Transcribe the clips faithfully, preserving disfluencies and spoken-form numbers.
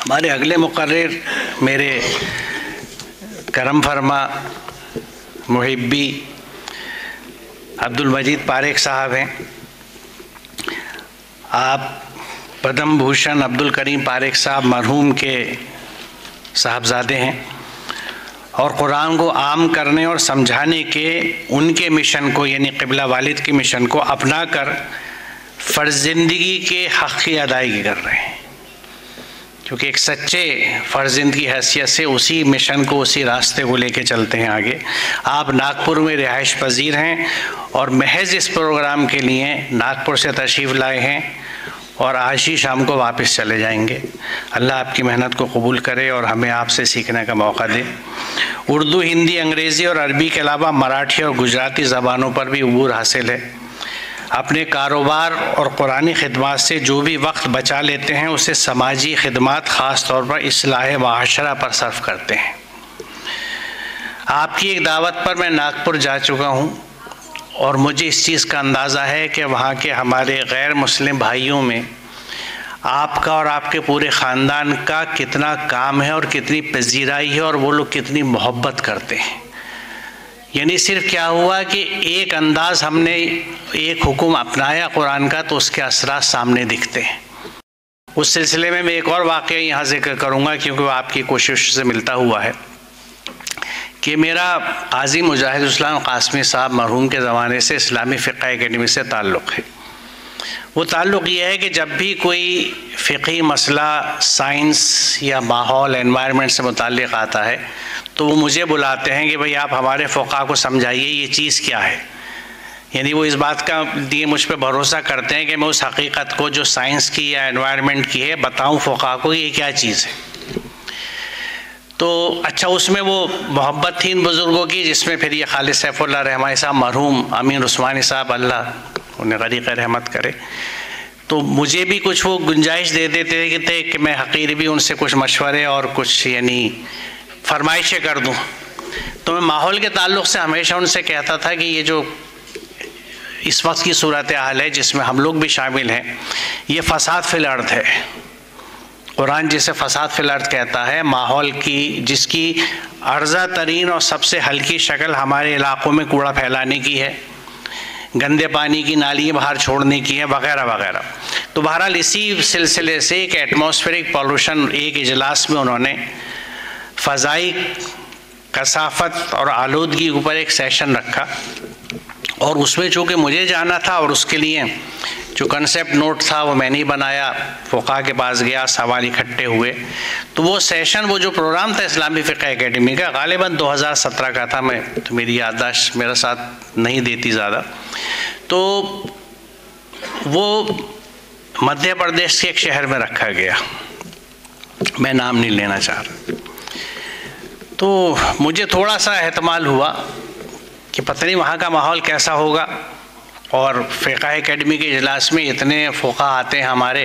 हमारे अगले मुकर्रिर मेरे करम फरमा मुहिब्बी अब्दुल मजीद पारेख साहब हैं। आप पद्म भूषण अब्दुल करीम पारेख साहब मरहूम के साहबजादे हैं और कुरान को आम करने और समझाने के उनके मिशन को यानी क़िबला वालिद के मिशन को अपना कर फ़र्ज़ ज़िंदगी के हक़ की अदायगी कर रहे हैं, क्योंकि एक सच्चे फ़र्ज़िंद की हैसियत से उसी मिशन को उसी रास्ते को लेके चलते हैं आगे। आप नागपुर में रिहाइश पजीर हैं और महज इस प्रोग्राम के लिए नागपुर से तशरीफ़ लाए हैं और आज ही शाम को वापस चले जाएंगे। अल्लाह आपकी मेहनत को कबूल करे और हमें आपसे सीखने का मौका दे। उर्दू, हिंदी, अंग्रेज़ी और अरबी के अलावा मराठी और गुजराती ज़बानों पर भी अबूर हासिल है। अपने कारोबार और कुरानी खिदमत से जो भी वक्त बचा लेते हैं उसे समाजी खिदमत ख़ास तौर पर इस्लाह माशरा पर सर्फ करते हैं। आपकी एक दावत पर मैं नागपुर जा चुका हूँ और मुझे इस चीज़ का अंदाज़ा है कि वहाँ के हमारे गैर मुस्लिम भाइयों में आपका और आपके पूरे ख़ानदान का कितना काम है और कितनी पजीराई है और वो लोग कितनी मोहब्बत करते हैं। यानी सिर्फ क्या हुआ कि एक अंदाज़ हमने एक हुक्म अपनाया कुरान का तो उसके असरात सामने दिखते हैं। उस सिलसिले में मैं एक और वाक़या यहाँ ज़िक्र करूँगा क्योंकि वो आपकी कोशिश से मिलता हुआ है कि मेरा काज़ी मुजाहिदुल इस्लाम क़ासमी साहब मरहूम के ज़माने से इस्लामी फ़िक़्ह एकेडमी से ताल्लुक़ है। वो ताल्लुक़ ये है कि जब भी कोई फ़िक़ही मसला साइंस या माहौल एनवायरनमेंट से मुताल्लिक़ आता है तो वो मुझे बुलाते हैं कि भाई आप हमारे फ़ुक़हा को समझाइए ये चीज़ क्या है। यानी वो इस बात का दिए मुझ पर भरोसा करते हैं कि मैं उस हकीकत को जो साइंस की या एनवायरनमेंट की है बताऊं फ़ुक़हा को ये क्या चीज़ है। तो अच्छा उसमें वो मोहब्बत थी इन बुज़ुर्गों की जिसमें फिर ये खालिद सैफुल्लाह रहमानी साहब मरहूम, अमीन उस्मानी साहब अल्लाह उन्हें ग़रीक़ रहमत करे, तो मुझे भी कुछ वो गुंजाइश दे देते थे कि मैं हक़ीर भी उनसे कुछ मशवरे और कुछ यानी फरमाइशें कर दूं। तो मैं माहौल के ताल्लुक़ से हमेशा उनसे कहता था कि ये जो इस वक्त की सूरत हाल है जिसमें हम लोग भी शामिल हैं ये फ़साद फिल अर्द है। कुरान जिसे फ़साद फिल अर्द कहता है माहौल की जिसकी अर्ज़ा तरीन और सबसे हल्की शक्ल हमारे इलाक़ों में कूड़ा फैलाने की है, गंदे पानी की नालियाँ बाहर छोड़ने की है वगैरह वगैरह। तो बहरहाल इसी सिलसिले से एक एटमॉस्फेरिक पॉल्यूशन एक इजलास में उन्होंने फ़ज़ाई कसाफ़त और आलूदगी के ऊपर एक सेशन रखा और उसमें चूँकि मुझे जाना था और उसके लिए जो कंसेप्ट नोट था वो मैंने ही बनाया, फ़ुक़हा के पास गया, सवाल इकट्ठे हुए। तो वो सेशन वो जो प्रोग्राम था इस्लामी फ़िक़्ह एकेडमी का ग़ालिबन दो हज़ार सत्रह का था, मैं तो मेरी याददाश्त मेरा साथ नहीं देती ज़्यादा। तो वो मध्य प्रदेश के एक शहर में रखा गया, मैं नाम नहीं लेना चाह रहा। तो मुझे थोड़ा सा एहतमाल हुआ कि पता नहीं वहाँ का माहौल कैसा होगा और फ़िक़्ह एकेडमी के इजलास में इतने फ़ुक़हा आते हैं हमारे।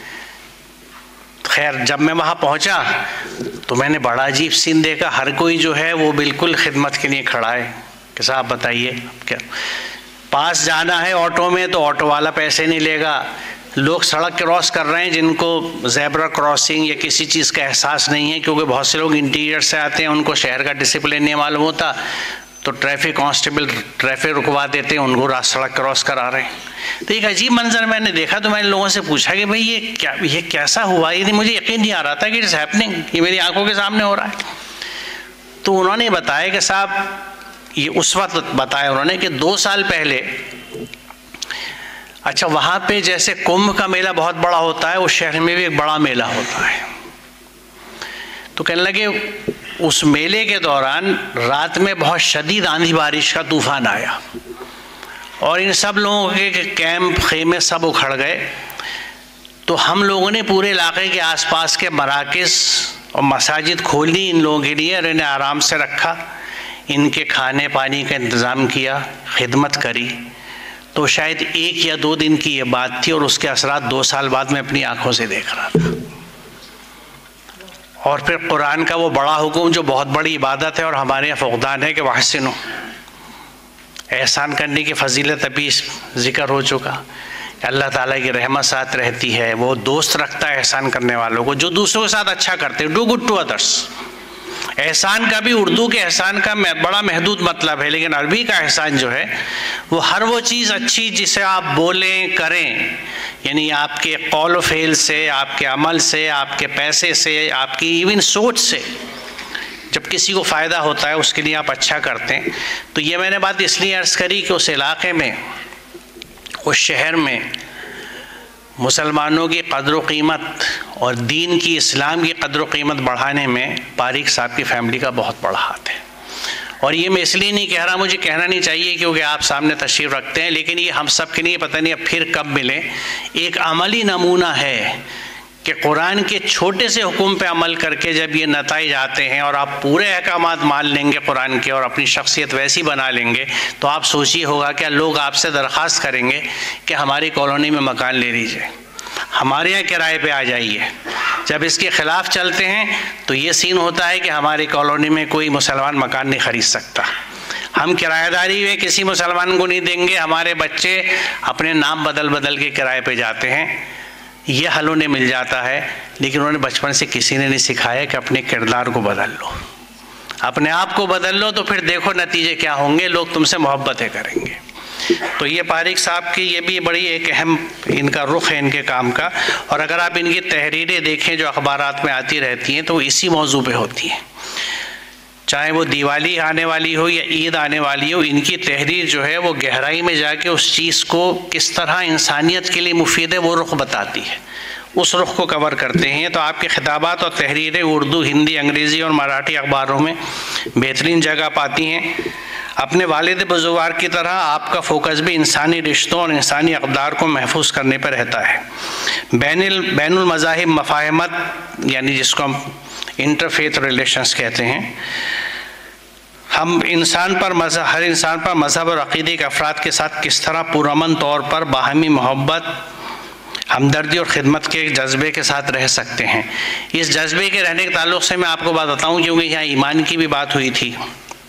खैर जब मैं वहाँ पहुँचा तो मैंने बड़ा अजीब सीन देखा। हर कोई जो है वो बिल्कुल खिदमत के लिए खड़ा है कि साहब बताइए क्या पास जाना है ऑटो में तो ऑटो वाला पैसे नहीं लेगा। लोग सड़क क्रॉस कर रहे हैं जिनको ज़ेब्रा क्रॉसिंग या किसी चीज़ का एहसास नहीं है, क्योंकि बहुत से लोग इंटीरियर से आते हैं उनको शहर का डिसिप्लिन नहीं मालूम होता, तो ट्रैफिक कांस्टेबल ट्रैफिक रुकवा देते हैं, उनको रात सड़क क्रॉस करा रहे हैं। तो एक अजीब मंजर मैंने देखा तो मैंने लोगों से पूछा कि भाई ये क्या ये कैसा हुआ। ये मुझे यकीन नहीं आ रहा था कि इट्स हैपनिंग, ये मेरी आंखों के सामने हो रहा है। तो उन्होंने बताया कि साहब ये उस वक्त बताया उन्होंने कि दो साल पहले अच्छा वहाँ पे जैसे कुंभ का मेला बहुत बड़ा होता है उस शहर में भी एक बड़ा मेला होता है। तो कहने लगे उस मेले के दौरान रात में बहुत शदीद आंधी बारिश का तूफान आया और इन सब लोगों के कैंप खेमे सब उखड़ गए। तो हम लोगों ने पूरे इलाके के आसपास के मराकिज़ और मसाजिद खोली इन लोगों के लिए और इन्हें आराम से रखा, इनके खाने पानी का इंतज़ाम किया, खिदमत करी। तो शायद एक या दो दिन की ये बात थी और उसके असरात दो साल बाद मैं अपनी आंखों से देख रहा था। और फिर कुरान का वो बड़ा हुक्म जो बहुत बड़ी इबादत है और हमारे यहाँ फ़ुक़दान है कि वहसिनो, एहसान करने की फ़जीलत अभी ज़िक्र हो चुका अल्लाह ताला की रहमत साथ रहती है, वो दोस्त रखता है एहसान करने वालों को, जो दूसरों के साथ अच्छा करते हैं, डू गुड टू अदर्स। एहसान का भी उर्दू के एहसान का बड़ा महदूद मतलब है, लेकिन अरबी का एहसान जो है वो हर वो चीज़ अच्छी जिसे आप बोलें करें, यानी आपके कौल फेल से, आपके अमल से, आपके पैसे से, आपकी इवन सोच से जब किसी को फ़ायदा होता है उसके लिए आप अच्छा करते हैं। तो ये मैंने बात इसलिए अर्ज़ करी कि उस इलाक़े में, उस शहर में मुसलमानों की कदर व कीमत और दीन की, इस्लाम की कदर व कीमत बढ़ाने में पारिक साहब की फैमिली का बहुत बड़ा हाथ है। और ये मैं इसलिए नहीं कह रहा, मुझे कहना नहीं चाहिए क्योंकि आप सामने तशरीफ़ रखते हैं, लेकिन ये हम सब के लिए पता नहीं अब फिर कब मिले, एक अमली नमूना है कि कुरान के छोटे से हुक्म पे अमल करके जब ये नताइज आते हैं और आप पूरे अहकामात मान लेंगे कुरान के और अपनी शख्सियत वैसी बना लेंगे, तो आप सोचिए होगा क्या लोग आपसे दरख्वास्त करेंगे कि हमारी कॉलोनी में मकान ले लीजिए, हमारे यहाँ किराए पे आ जाइए। जब इसके ख़िलाफ़ चलते हैं तो ये सीन होता है कि हमारी कॉलोनी में कोई मुसलमान मकान नहीं ख़रीद सकता, हम किराएदारी में किसी मुसलमान को नहीं देंगे, हमारे बच्चे अपने नाम बदल बदल के किराए पे जाते हैं। ये हल उन्हें मिल जाता है, लेकिन उन्होंने बचपन से किसी ने नहीं सिखाया कि अपने किरदार को बदल लो, अपने आप को बदल लो, तो फिर देखो नतीजे क्या होंगे, लोग तुमसे मोहब्बतें करेंगे। तो ये पारिक साहब की ये भी बड़ी एक अहम इनका रुख है इनके काम का। और अगर आप इनकी तहरीरें देखें जो अखबारात में आती रहती हैं तो वो इसी मौजू पे होती हैं, चाहे वो दिवाली आने वाली हो या ईद आने वाली हो, इनकी तहरीर जो है वो गहराई में जाके उस चीज़ को किस तरह इंसानियत के लिए मुफीद है वो रुख बताती है, उस रुख को कवर करते हैं। तो आपके खिताबात और तहरीरें उर्दू, हिंदी, अंग्रेज़ी और मराठी अखबारों में बेहतरीन जगह पाती हैं। अपने वालिद बुजुर्ग की तरह आपका फोकस भी इंसानी रिश्तों और इंसानी अक़दार को महफूज करने पर रहता है। बैनुल बैनुल मज़ाहिब मफ़ाहिमत, यानी जिसको हम इंटरफेथ रिलेशंस कहते हैं, हम इंसान पर मज़हब, हर इंसान पर मज़हब और अक़ीदे के अफराद के साथ किस तरह पुरअमन तौर पर बाहमी मोहब्बत, हमदर्दी और ख़िदमत के जज्बे के साथ रह सकते हैं। इस जज्बे के रहने के ताल्लुक़ से मैं आपको बात बताऊँ, क्योंकि यहाँ ईमान की भी बात हुई थी,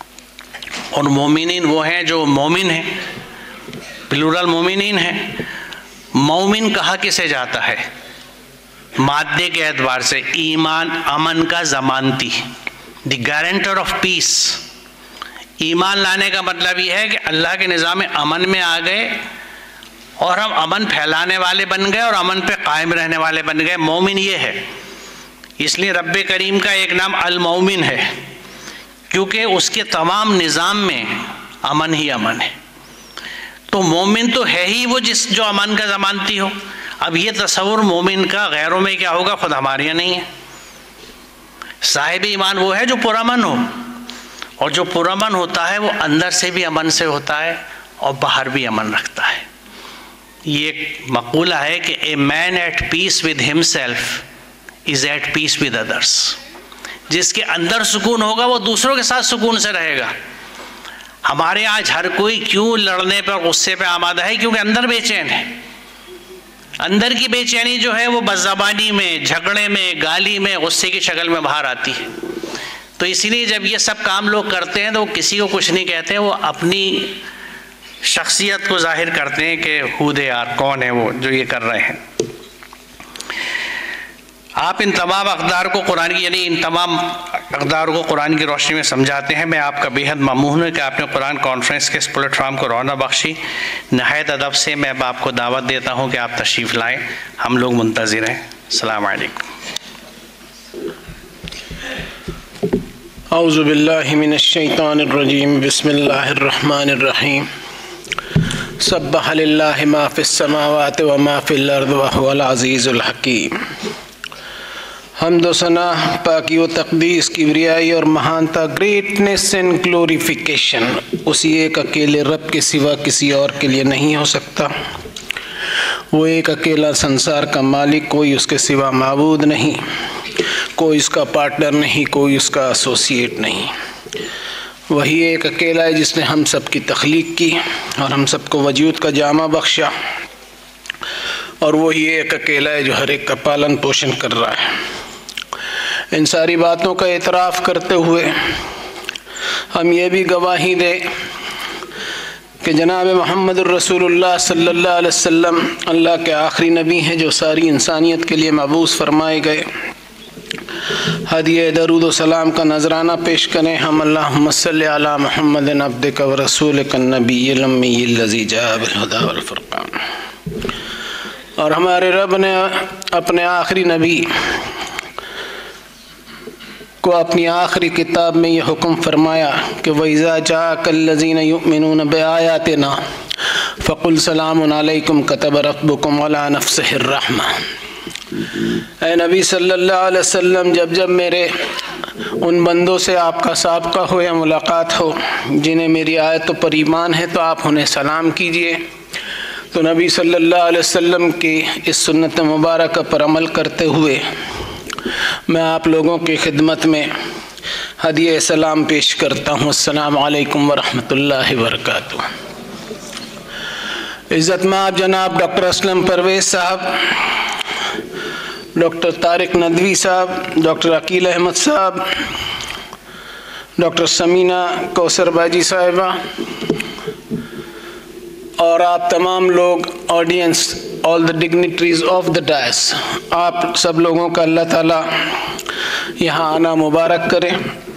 और मोमिनीन वो हैं जो मोमिन हैं, प्लूरल मोमिनीन हैं। मोमिन कहा किसे जाता है? मादे के एतबार से ईमान अमन का ज़मानती, द गारंटर ऑफ पीस। ईमान लाने का मतलब ये है कि अल्लाह के निज़ाम अमन में आ गए और हम अमन फैलाने वाले बन गए और अमन पे कायम रहने वाले बन गए। मोमिन ये है, इसलिए रब्बे करीम का एक नाम अल मोमिन है, क्योंकि उसके तमाम निज़ाम में अमन ही अमन है। तो मोमिन तो है ही वो जिस जो अमन का ज़मानती हो। अब ये तस्वुर मोमिन का गैरों में क्या होगा, खुद हमारे यहाँ नहीं है। साहिब ईमान वो है जो पुरअमन हो, और जो पुरअमन होता है वो अंदर से भी अमन से होता है और बाहर भी अमन रखता है। ये एक मक़ूला है कि a man at peace with himself is at peace with others. जिसके अंदर सुकून होगा वो दूसरों के साथ सुकून से रहेगा। हमारे आज हर कोई क्यों लड़ने पर, गुस्से पे आमादा है? क्योंकि अंदर बेचैन है। अंदर की बेचैनी जो है वो बज़बानी में, झगड़े में, गाली में, गुस्से की शक्ल में बाहर आती है। तो इसीलिए जब ये सब काम लोग करते हैं तो वो किसी को कुछ नहीं कहते, वो अपनी शख्सियत को जाहिर करते हैं कि हू दे आर, कौन है वो जो ये कर रहे हैं। आप इन तमाम अक़दार को कुरान की, यानी इन तमाम अक़दार को कुरान की रोशनी में समझाते हैं। मैं आपका बेहद ममनून हूँ कि आपने कुरान कॉन्फ्रेंस के इस प्लेटफॉर्म को रौनक बख्शी। नहायत अदब से मैं अब आपको दावत देता हूँ कि आप तशरीफ़ लाएँ, हम लोग मुंतज़िर हैं। अस्सलाम वालेकुम। औज़ु बिल्लाहि मिनश्शैतानिर रजीम, बिस्मिल्लाहिर रहमानिर रहीम। सब्बह लिल्लाहि मा फ़िस समावाति व मा फ़िल अर्ज़ि व हुवल अज़ीज़ुल हकीम। हम्द व सना, पाकी व तक़दीस, किब्रियाई और महानता, ग्रेटनेस एंड ग्लोरिफिकेशन उसी एक अकेले रब के सिवा किसी और के लिए नहीं हो सकता। वो एक अकेला संसार का मालिक, कोई उसके सिवा माबूद नहीं, कोई उसका पार्टनर नहीं, कोई उसका एसोसिएट नहीं। वही एक अकेला है जिसने हम सब की तख्लीक की और हम सबको वजूद का जामा बख्शा, और वही एक अकेला है जो हर एक का पालन पोषण कर रहा है। इन सारी बातों का एतराफ़ करते हुए हम ये भी गवाही दें कि जनाब मोहम्मद रसूलुल्लाह सल्लल्लाहु अलैहि वसल्लम अल्लाह के आखिरी नबी हैं जो सारी इंसानियत के लिए मबूस फरमाए गए। हदिया दरूद व सलाम का नजराना पेश करें हम। अल्लाहुम्मा सल्लि अला मुहम्मदिन अब्दिका व रसूलिका नबिय्यिल उम्मिय्यिल लज़ी जाअ बिल हुदा वल फुरक़ान। और हमारे रब ने अपने आखिरी नबी को अपनी आखिरी किताब में ये हुक्म फरमाया कि वइज़ा जाअकल्लज़ीना युमिनूना बिआयातिना फ़क़ुल सलामुन अलैकुम कतब रब्बुकुम अला नफ़्सिहिर रहमा। ऐ नबी सल्लल्लाहु अलैहि वसल्लम, जब जब मेरे उन बंदों से आपका साबका हो या मुलाकात हो जिन्हें मेरी आयतों पर ईमान है तो आप उन्हें सलाम कीजिए। तो नबी सल्लल्लाहु अलैहि वसल्लम की इस सुन्नत मुबारक पर अमल करते हुए मैं आप लोगों की खिदमत में हदिया सलाम पेश करता हूँ। अस्सलामु अलैकुम व रहमतुल्लाहि व बरकातुहू। इज़्ज़त माब जनाब डॉक्टर असलम परवेज़ साहब, डॉक्टर तारिक नदवी साहब, डॉक्टर अकील अहमद साहब, डॉक्टर समीना कौसर बाजी साहिबा और आप तमाम लोग audience, all the dignitaries of the dais, आप सब लोगों का अल्लाह ताला यहाँ आना मुबारक करें।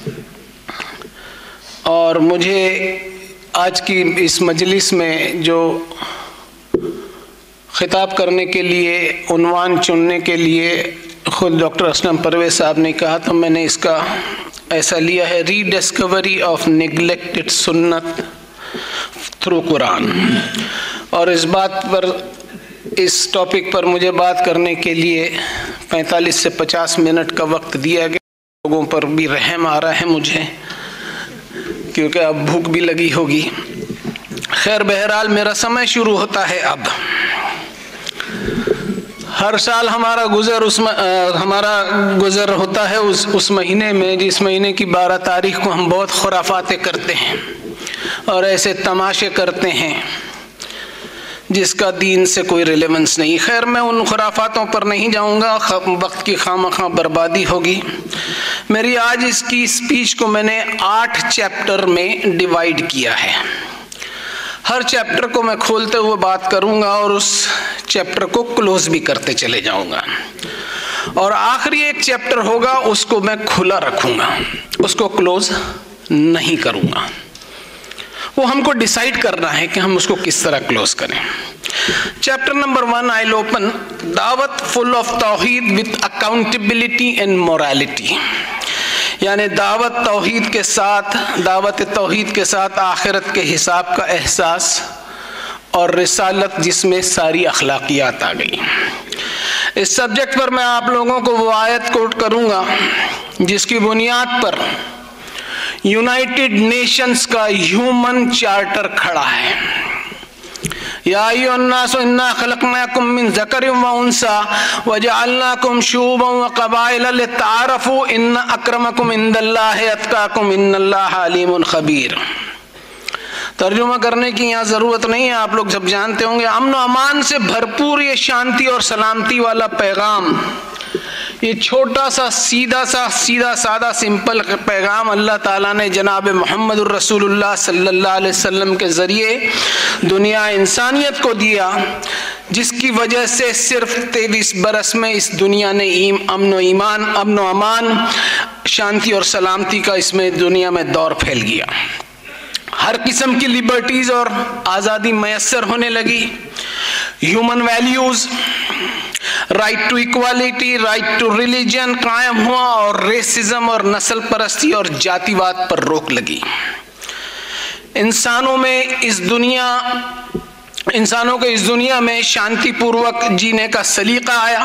और मुझे आज की इस मजलिस में जो खिताब करने के लिए, उन्वान चुनने के लिए ख़ुद डॉक्टर असलम परवेज़ साहब ने कहा तो मैंने इसका ऐसा लिया है, रीडिस्कवरी ऑफ नेग्लेक्टेड सुन्नत थ्रू कुरान। और इस बात पर, इस टॉपिक पर मुझे बात करने के लिए पैंतालीस से पचास मिनट का वक्त दिया गया। लोगों पर भी रहम आ रहा है मुझे, क्योंकि अब भूख भी लगी होगी। खैर, बहरहाल मेरा समय शुरू होता है अब। हर साल हमारा गुज़र उस आ, हमारा गुज़र होता है उस उस महीने में जिस महीने की बारह तारीख को हम बहुत खुराफातें करते हैं और ऐसे तमाशे करते हैं जिसका दीन से कोई रिलेवेंस नहीं। खैर, मैं उन खुराफातों पर नहीं जाऊंगा, वक्त की खामखा बर्बादी होगी। मेरी आज इसकी स्पीच को मैंने आठ चैप्टर में डिवाइड किया है। हर चैप्टर को मैं खोलते हुए बात करूंगा और उस चैप्टर को क्लोज भी करते चले जाऊंगा। और आखिरी एक चैप्टर होगा उसको मैं खुला रखूंगा, उसको क्लोज नहीं करूंगा। वो हमको डिसाइड करना है कि हम उसको किस तरह क्लोज करें। Chapter number one I will open दावत फुल ऑफ तौहीद विथ अकाउंटेबिलिटी एंड मोरालिटी, यानी दावत तौहीद के साथ, दावत तौहीद के साथ आखिरत के हिसाब का एहसास और रिसालत जिसमें सारी अखलाकियात आ गई। इस सब्जेक्ट पर मैं आप लोगों को वो आयत कोट करूंगा जिसकी बुनियाद पर यूनाइटेड नेशंस का ह्यूमन चार्टर खड़ा है। या अय्युहन्नास इन्ना खलक़नाकुम मिन ज़करिन व उन्सा व जअलनाकुम शुअबन व क़बाइल लितआरफ़ू इन्न अक्रमकुम इंदल्लाहि अत्क़ाकुम इन्नल्लाहा अलीमुन ख़बीर। तर्जुमा करने की यहाँ ज़रूरत नहीं है, आप लोग सब जानते होंगे। अमन व अमान से भरपूर ये शांति और सलामती वाला पैगाम, ये छोटा सा सीधा सा सीधा सादा सिंपल पैगाम अल्लाह ताला ने जनाब मोहम्मद रसूलुल्लाह सल्लल्लाहु अलैहि वसल्लम के ज़रिए दुनिया इंसानियत को दिया, जिसकी वजह से सिर्फ तेईस बरस में इस दुनिया ने ईम अमन व ईमान, अमन व अमान, शांति और सलामती का इसमें दुनिया में दौर फैल गया। हर किस्म की लिबर्टीज़ और आज़ादी मैसर होने लगी। Human values, right to equality, right to religion कायम हुआ और रेसिज्म और नस्ल परस्ती और जातिवाद पर रोक लगी। इंसानों में इस दुनिया इंसानों को इस दुनिया में शांतिपूर्वक जीने का सलीका आया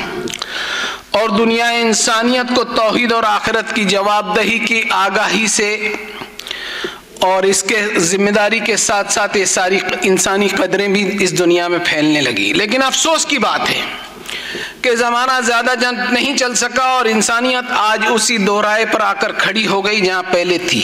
और दुनिया इंसानियत को तौहीद और आखिरत की जवाबदेही की आगाही से और इसके जिम्मेदारी के साथ साथ ये सारी इंसानी कदरें भी इस दुनिया में फैलने लगी। लेकिन अफसोस की बात है कि ज़माना ज़्यादा जन नहीं चल सका और इंसानियत आज उसी दोहराए पर आकर खड़ी हो गई जहाँ पहले थी।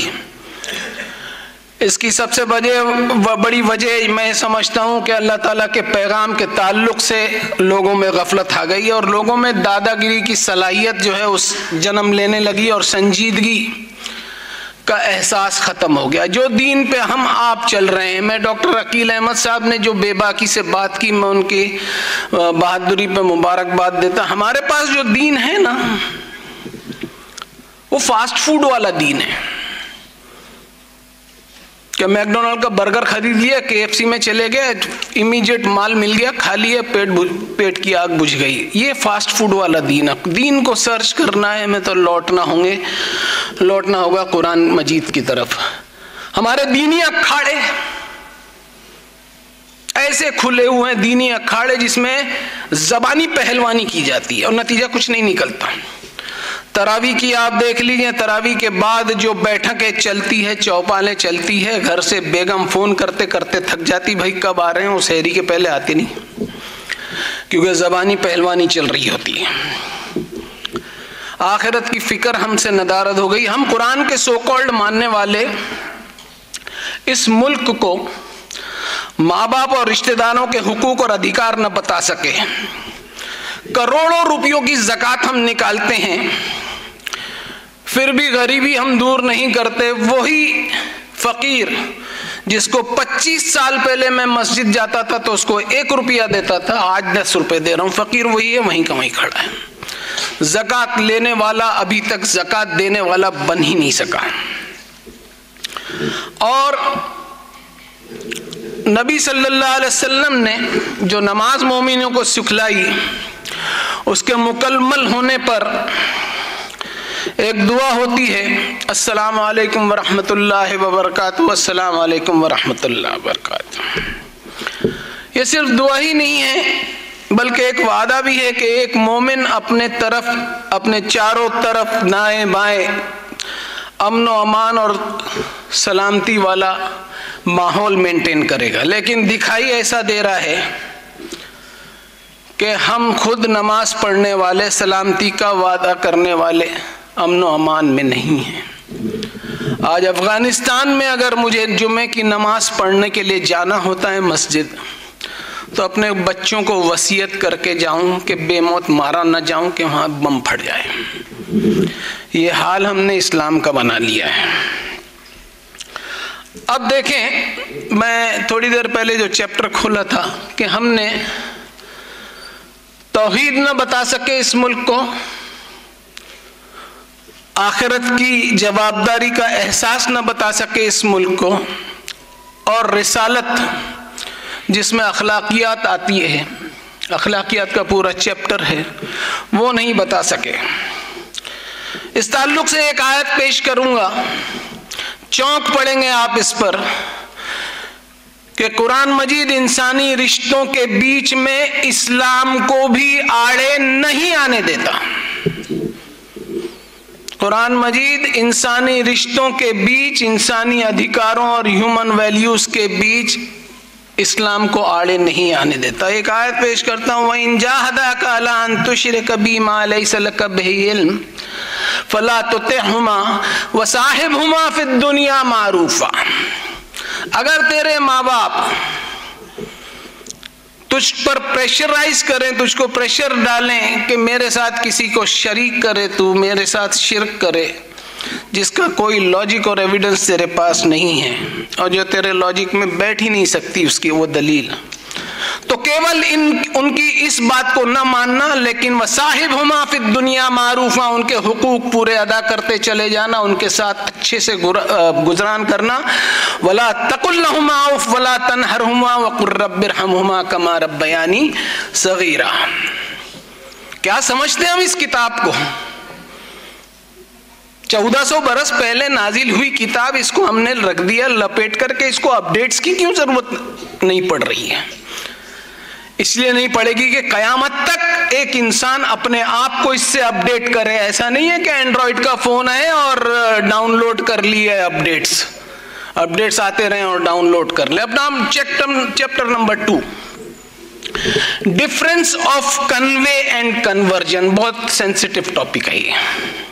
इसकी सबसे बड़ी वजह मैं समझता हूँ कि अल्लाह ताला के पैगाम के ताल्लुक़ से लोगों में गफलत आ गई और लोगों में दादागिरी की सलाहियत जो है उस जन्म लेने लगी और संजीदगी का एहसास ख़त्म हो गया। जो दीन पे हम आप चल रहे हैं, मैं डॉक्टर अकील अहमद साहब ने जो बेबाकी से बात की, मैं उनकी बहादुरी पे मुबारकबाद देता। हमारे पास जो दीन है ना, वो फास्ट फूड वाला दीन है कि मैकडोनल्ड का बर्गर खरीद लिया, केएफसी में चले गए, इमीडिएट माल मिल गया, खा लिया, पेट पेट की आग बुझ गई। ये फास्ट फूड वाला दीन है। दीन को सर्च करना है हमें तो लौटना होंगे लौटना होगा कुरान मजीद की तरफ। हमारे दीनी अखाड़े ऐसे खुले हुए हैं, दीनी अखाड़े जिसमें जबानी पहलवानी की जाती है और नतीजा कुछ नहीं निकलता। तरावी की आप देख लीजिए, तरावी के बाद जो बैठकें चलती है, चौपालें चलती है, घर से बेगम फोन करते करते थक जाती, भाई कब आ रहे हैं, वो शहरी के पहले आते नहीं, क्योंकि जबानी पहलवानी चल रही होती है। आखिरत की फिक्र हमसे नदारद हो गई। हम कुरान के सो कॉल्ड मानने वाले इस मुल्क को माँ बाप और रिश्तेदारों के हुकूक और अधिकार न बता सके। करोड़ों रुपयों की ज़कात हम निकालते हैं, फिर भी गरीबी हम दूर नहीं करते। वही फकीर जिसको पच्चीस साल पहले मैं मस्जिद जाता था तो उसको एक रुपया देता था, आज दस रुपए दे रहा हूं, फकीर वही है, वहीं का वहीं खड़ा है। ज़कात लेने वाला अभी तक ज़कात देने वाला बन ही नहीं सका। और नबी सल्लल्लाहु अलैहि वसल्लम ने जो नमाज मोमिनों को सिखलाई, उसके मुकम्मल होने पर एक दुआ होती है, अस्सलामु अलैकुम व रहमतुल्लाहि व बरकातुहू, अस्सलामु अलैकुम व रहमतुल्लाहि व बरकातुहू। ये सिर्फ दुआ ही नहीं है, बल्कि एक वादा भी है कि एक मोमिन अपने तरफ, अपने चारों तरफ दाएं बाएं अमन व अमान और सलामती वाला माहौल मेंटेन करेगा। लेकिन दिखाई ऐसा दे रहा है कि हम खुद नमाज पढ़ने वाले, सलामती का वादा करने वाले अमन व अमान में नहीं हैं। आज अफ़गानिस्तान में अगर मुझे जुमे की नमाज पढ़ने के लिए जाना होता है मस्जिद, तो अपने बच्चों को वसीयत करके जाऊं कि बेमौत मारा न जाऊं कि वहाँ बम फट जाए। ये हाल हमने इस्लाम का बना लिया है। अब देखें, मैं थोड़ी देर पहले जो चैप्टर खोला था कि हमने तौहीद न बता सके इस मुल्क को, आखिरत की जवाबदारी का एहसास न बता सके इस मुल्क को, और रिसालत जिसमें अखलाकियात आती है, अखलाकियात का पूरा चैप्टर है, वो नहीं बता सके। इस ताल्लुक से एक आयत पेश करूंगा, चौंक पड़ेंगे आप इस पर कि कुरान मजीद इंसानी रिश्तों के बीच में इस्लाम को भी आड़े नहीं आने देता। कुरान मजीद इंसानी रिश्तों के बीच, इंसानी अधिकारों और ह्यूमन वैल्यूज के बीच इस्लाम को आड़े नहीं आने देता। एक आयत पेश करता हूँ, वइन जाहदाका अला अन तुश्रिक बी मा लैसा लक बिही इल्म फला तुतिहुमा व साहिबहुमा फिद दुनिया मारूफा। अगर तेरे माँ बाप तुझ पर प्रेशराइज करें, तुझको प्रेशर डालें कि मेरे साथ किसी को शरीक करे, तू मेरे साथ शिरक करे, जिसका कोई लॉजिक और एविडेंस तेरे पास नहीं है और जो तेरे लॉजिक में बैठ ही नहीं सकती उसकी वो दलील, तो केवल इन उनकी इस बात को न मानना, लेकिन वसाहिबहुमा फिद दुनिया मारूफा, उनके हुकूक पूरे अदा करते चले जाना, उनके साथ अच्छे से गुजरान करना। वला तकुल लहुमा उफ वला तनहरहुमा वकुर रब्बिरहमहुमा कमा रब्बयानी सगीरा। क्या समझते हैं हम इस किताब को? चौदह सौ बरस पहले नाजिल हुई किताब, इसको हमने रख दिया लपेट करके। इसको अपडेट्स की क्यों जरूरत नहीं पड़ रही है? इसलिए नहीं पड़ेगी कि कयामत तक एक इंसान अपने आप को इससे अपडेट करे। ऐसा नहीं है कि एंड्रॉइड का फोन है और डाउनलोड कर लिए अपडेट्स, अपडेट्स आते रहे और डाउनलोड कर ले। अपना हम chapter number two, difference of convey and conversion, बहुत सेंसिटिव टॉपिक है ये।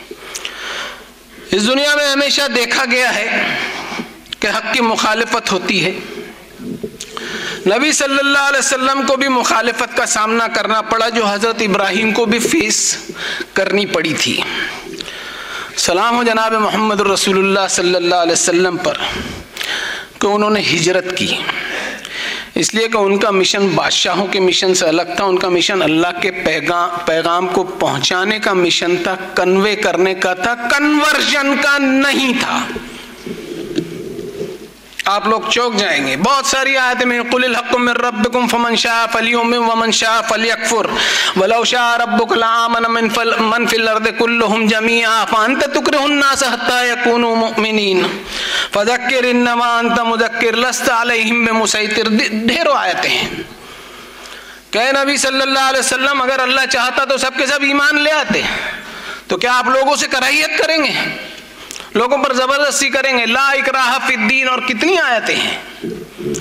इस दुनिया में हमेशा देखा गया है कि हक की मुखालिफत होती है। नबी सल्लल्लाहु अलैहि वसल्लम को भी मुखालिफत का सामना करना पड़ा, जो हजरत इब्राहिम को भी फेस करनी पड़ी थी। सलाम हो जनाब मोहम्मद रसूलुल्लाह सल्लल्लाहु अलैहि वसल्लम पर कि उन्होंने हिजरत की, इसलिए कि उनका मिशन बादशाहों के मिशन से अलग था। उनका मिशन अल्लाह के पैगाम पैगाम को पहुंचाने का मिशन था, कन्वे करने का था, कन्वर्जन का नहीं था। आप लोग चौंक जाएंगे, बहुत सारी आयतें में कुलिल हक़्क़ु मिन रब्बिकुम फमन शाअ फलयुमिन वमन शाअ फलयकफुर वलौ शाअ रब्बुका लआमन मन फिल अर्दि कुल्लुहुम जमीअ फअन्त तुकरिहुन नास हत्ता यकूनु मुमिनीन फज़क्किर इन्नमा अंत मुज़क्किर लस्त अलैहिम बिमुसैतिर। ढेरों आयतें हैं। कहे नबी सल्लल्लाहु अलैहि वसल्लम अगर अल्लाह चाहता तो सबके सब ईमान ले आते, तो क्या आप लोगों से कराहियत करेंगे, लोगों पर जबरदस्ती करेंगे? ला इकराह फिद्दीन और कितनी आयतें हैं।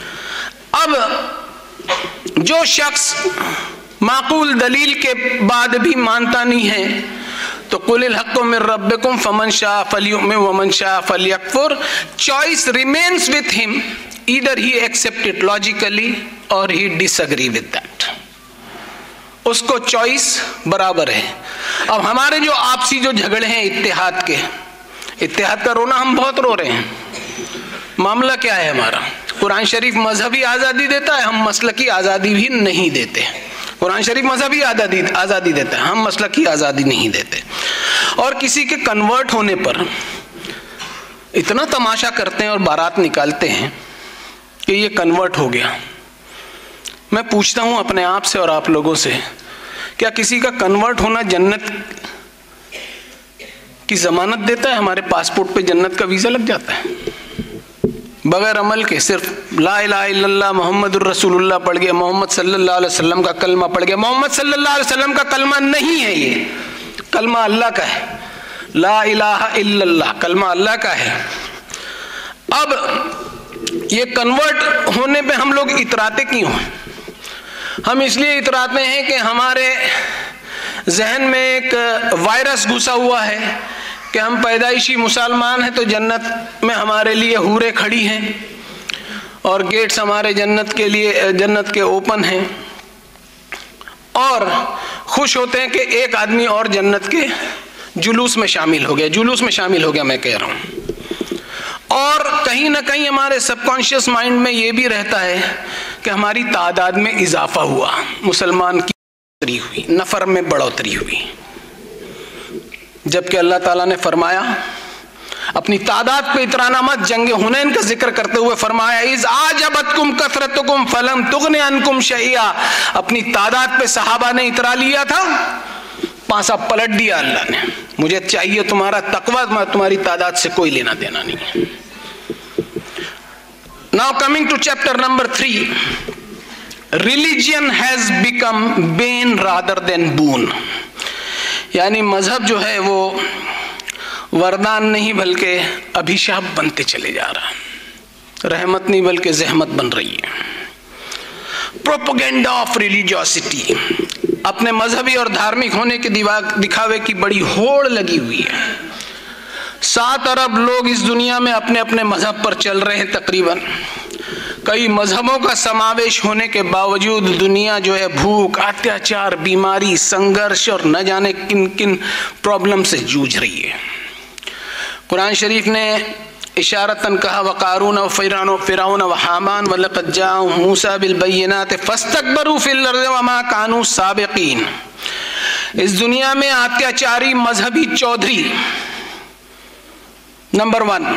अब जो शख्स माकूल दलील के बाद भी मानता नहीं है तो कुलिल हक़्क़ु मिन रब्बिकुम फमन शाअ फलयुमिन वमन शाअ फलयकफुर। Choice remains with him, either he accept it logically और ही डिसएग्री विद दैट। उसको चॉइस बराबर है। अब हमारे जो आपसी जो झगड़े हैं इत्तेहाद के, इत्तेहाद का रोना हम बहुत रो रहे हैं। मामला क्या है हमारा? कुरान शरीफ मजहबी आज़ादी देता है, हम मसलकी आज़ादी भी नहीं देते। कुरान शरीफ मजहबी आज़ादी आज़ादी देता है, हम मसलकी आज़ादी नहीं देते। और किसी के कन्वर्ट होने पर इतना तमाशा करते हैं और बारात निकालते हैं कि ये कन्वर्ट हो गया। मैं पूछता हूँ अपने आप से और आप लोगों से, क्या किसी का कन्वर्ट होना जन्नत की जमानत देता है? हमारे पासपोर्ट पे जन्नत का वीज़ा लग जाता है बगैर अमल के? सिर्फ ला इलाहा इल्लल्लाह मुहम्मदुर रसूलुल्लाह पढ़ गया, मोहम्मद सल्लल्लाहु अलैहि वसल्लम का कलमा पढ़ गया। मोहम्मद सल्लल्लाहु अलैहि वसल्लम का कलमा नहीं है, ये कलमा अल्लाह का है। ला इलाहा इल्लल्लाह कलमा अल्लाह का है। अब ये कन्वर्ट होने पे हम लोग इतराते क्यों हैं? हम इसलिए इतराते हैं कि हमारे जहन में एक वायरस घुसा हुआ है कि हम पैदाइशी मुसलमान हैं तो जन्नत में हमारे लिए हूरें खड़ी हैं और गेट्स हमारे जन्नत के लिए जन्नत के ओपन हैं, और खुश होते हैं कि एक आदमी और जन्नत के जुलूस में शामिल हो गया। जुलूस में शामिल हो गया मैं कह रहा हूँ। और कहीं ना कहीं हमारे सबकॉन्शियस माइंड में ये भी रहता है कि हमारी तादाद में इजाफा हुआ, मुसलमान की बढ़ोतरी हुई, नफर में बढ़ोतरी हुई। जबकि अल्लाह ताला ने फरमाया अपनी तादाद पे इतराना मत। जंग हुनैन का जिक्र करते हुए फरमाया इज़ आजबतकुम कसरतुकुम फलम तुगनि अन्कुम शैया। अपनी तादाद पे सहाबा ने इतरा लिया था, पांसा पलट दिया अल्लाह ने। मुझे चाहिए तुम्हारा तकवा, तुम्हारी तादाद से कोई लेना देना नहीं है। Now coming to chapter number three, religion has become bane rather than boon. यानी मजहब जो है वो वरदान नहीं बल्कि अभिशाप बनते चले जा रहा है, रहमत नहीं बल्कि जहमत बन रही है। प्रोपेगेंडा ऑफ रिलीजियोसिटी, अपने मजहबी और धार्मिक होने के दिखावे की बड़ी होड़ लगी हुई है। सात अरब लोग इस दुनिया में अपने अपने मजहब पर चल रहे हैं तकरीबन। कई मजहबों का समावेश होने के बावजूद दुनिया जो है भूख, अत्याचार, बीमारी, संघर्ष और न जाने किन किन प्रॉब्लम से जूझ रही है। कुरान शरीफ ने इशारतन कहा वकारून व फिरौन फिरौन व हामान व लक़द जाअहुम मूसा बिल बय्यिनात फस्तकबरू फिल अर्ज़ि व मा कानू साबिकीन। इस दुनिया में अत्याचारी मजहबी चौधरी नंबर वन,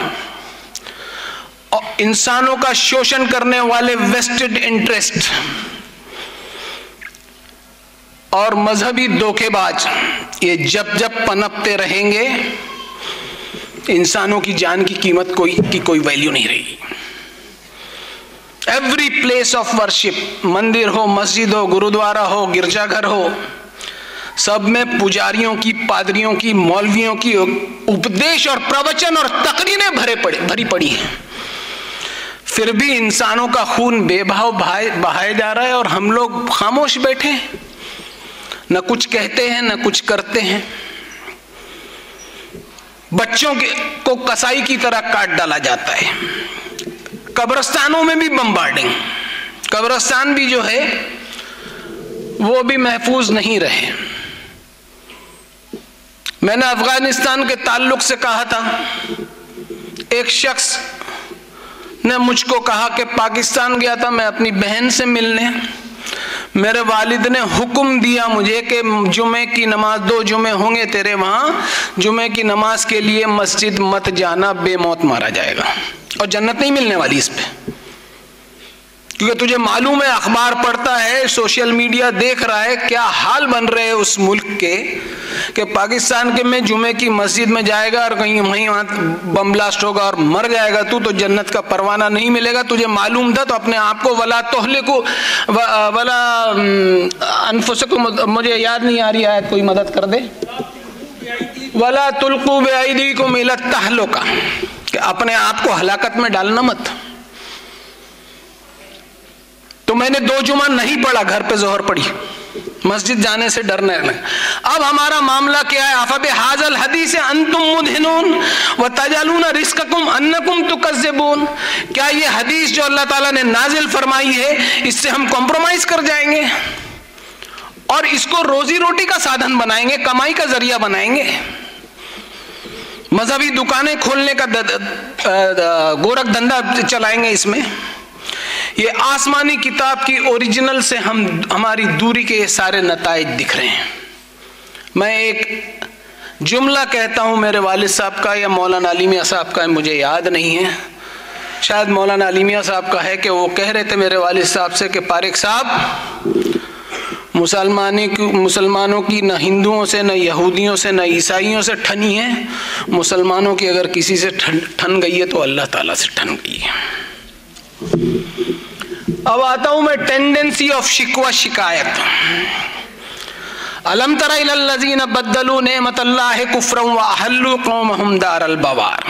इंसानों का शोषण करने वाले वेस्टेड इंटरेस्ट और मजहबी धोखेबाज, ये जब जब पनपते रहेंगे इंसानों की जान की कीमत कोई की कोई वैल्यू नहीं रहेगी। एवरी प्लेस ऑफ वर्शिप, मंदिर हो, मस्जिद हो, गुरुद्वारा हो, गिरजाघर हो, सब में पुजारियों की, पादरियों की, मौलवियों की उपदेश और प्रवचन और तकरीरें भरे पड़े भरी पड़ी हैं। फिर भी इंसानों का खून बेबहाव बहाया जा रहा है और हम लोग खामोश बैठे हैं, न कुछ कहते हैं न कुछ करते हैं। बच्चों के को कसाई की तरह काट डाला जाता है। कब्रिस्तानों में भी बम्बार्डिंग, कब्रिस्तान भी जो है वो भी महफूज नहीं रहे। मैंने अफगानिस्तान के ताल्लुक से कहा था, एक शख्स ने मुझको कहा कि पाकिस्तान गया था मैं अपनी बहन से मिलने, मेरे वालिद ने हुक्म दिया मुझे कि जुमे की नमाज, दो जुमे होंगे तेरे वहाँ, जुमे की नमाज के लिए मस्जिद मत जाना, बेमौत मारा जाएगा और जन्नत नहीं मिलने वाली इस पे। क्योंकि तुझे मालूम है, अखबार पढ़ता है, सोशल मीडिया देख रहा है, क्या हाल बन रहे हैं उस मुल्क के कि पाकिस्तान के में जुमे की मस्जिद में जाएगा और कहीं वहीं वहाँ बम ब्लास्ट होगा और मर जाएगा तू, तो जन्नत का परवाना नहीं मिलेगा। तुझे मालूम था तो अपने आप को वला तोहले को वला अनफुस को, मुझे याद नहीं आ रही आयत, कोई मदद कर दे, वला तुल्कू बिअयदीकुम इला तहलुका, कि अपने आप को हलाकत में डालना मत। तो मैंने दो जुमा नहीं पढ़ा, घर पे जोहर पढ़ी, मस्जिद जाने से डरने लगे। अब हमारा मामला क्या है? अफबे हाजल हदीस अंतुम मुदहिनून व तजलून रिस्ककुम अन्नकुम तुकज़्ज़िबून, क्या ये हदीस जो अल्लाह ताला ने नाजिल फरमाई है इससे हम कॉम्प्रोमाइज कर जाएंगे और इसको रोजी रोटी का साधन बनाएंगे, कमाई का जरिया बनाएंगे, मजहबी दुकानें खोलने का गोरख धंधा चलाएंगे इसमें? ये आसमानी किताब की ओरिजिनल से हम हमारी दूरी के सारे नताइज दिख रहे हैं। मैं एक जुमला कहता हूँ मेरे वालिद साहब का या मौलाना अली मियां साहब का है, मुझे याद नहीं है, शायद मौलाना अली मियां साहब का है, कि वो कह रहे थे मेरे वालिद साहब से कि पारिक साहब, मुसलमानी की मुसलमानों की न हिंदुओं से, न यहूदियों से, न ईसाइयों से ठनी है, मुसलमानों की अगर किसी से ठन ठन गई है तो अल्लाह ताला से ठन गई है। अब आता हूं मैं टेंडेंसी ऑफ शिकवा, शिकायत। अलम तरा इलल लज़ीना बद्दलू नेमतल्लाहि कुफ्रन व अहल्लू कौमहुम दारल बवार।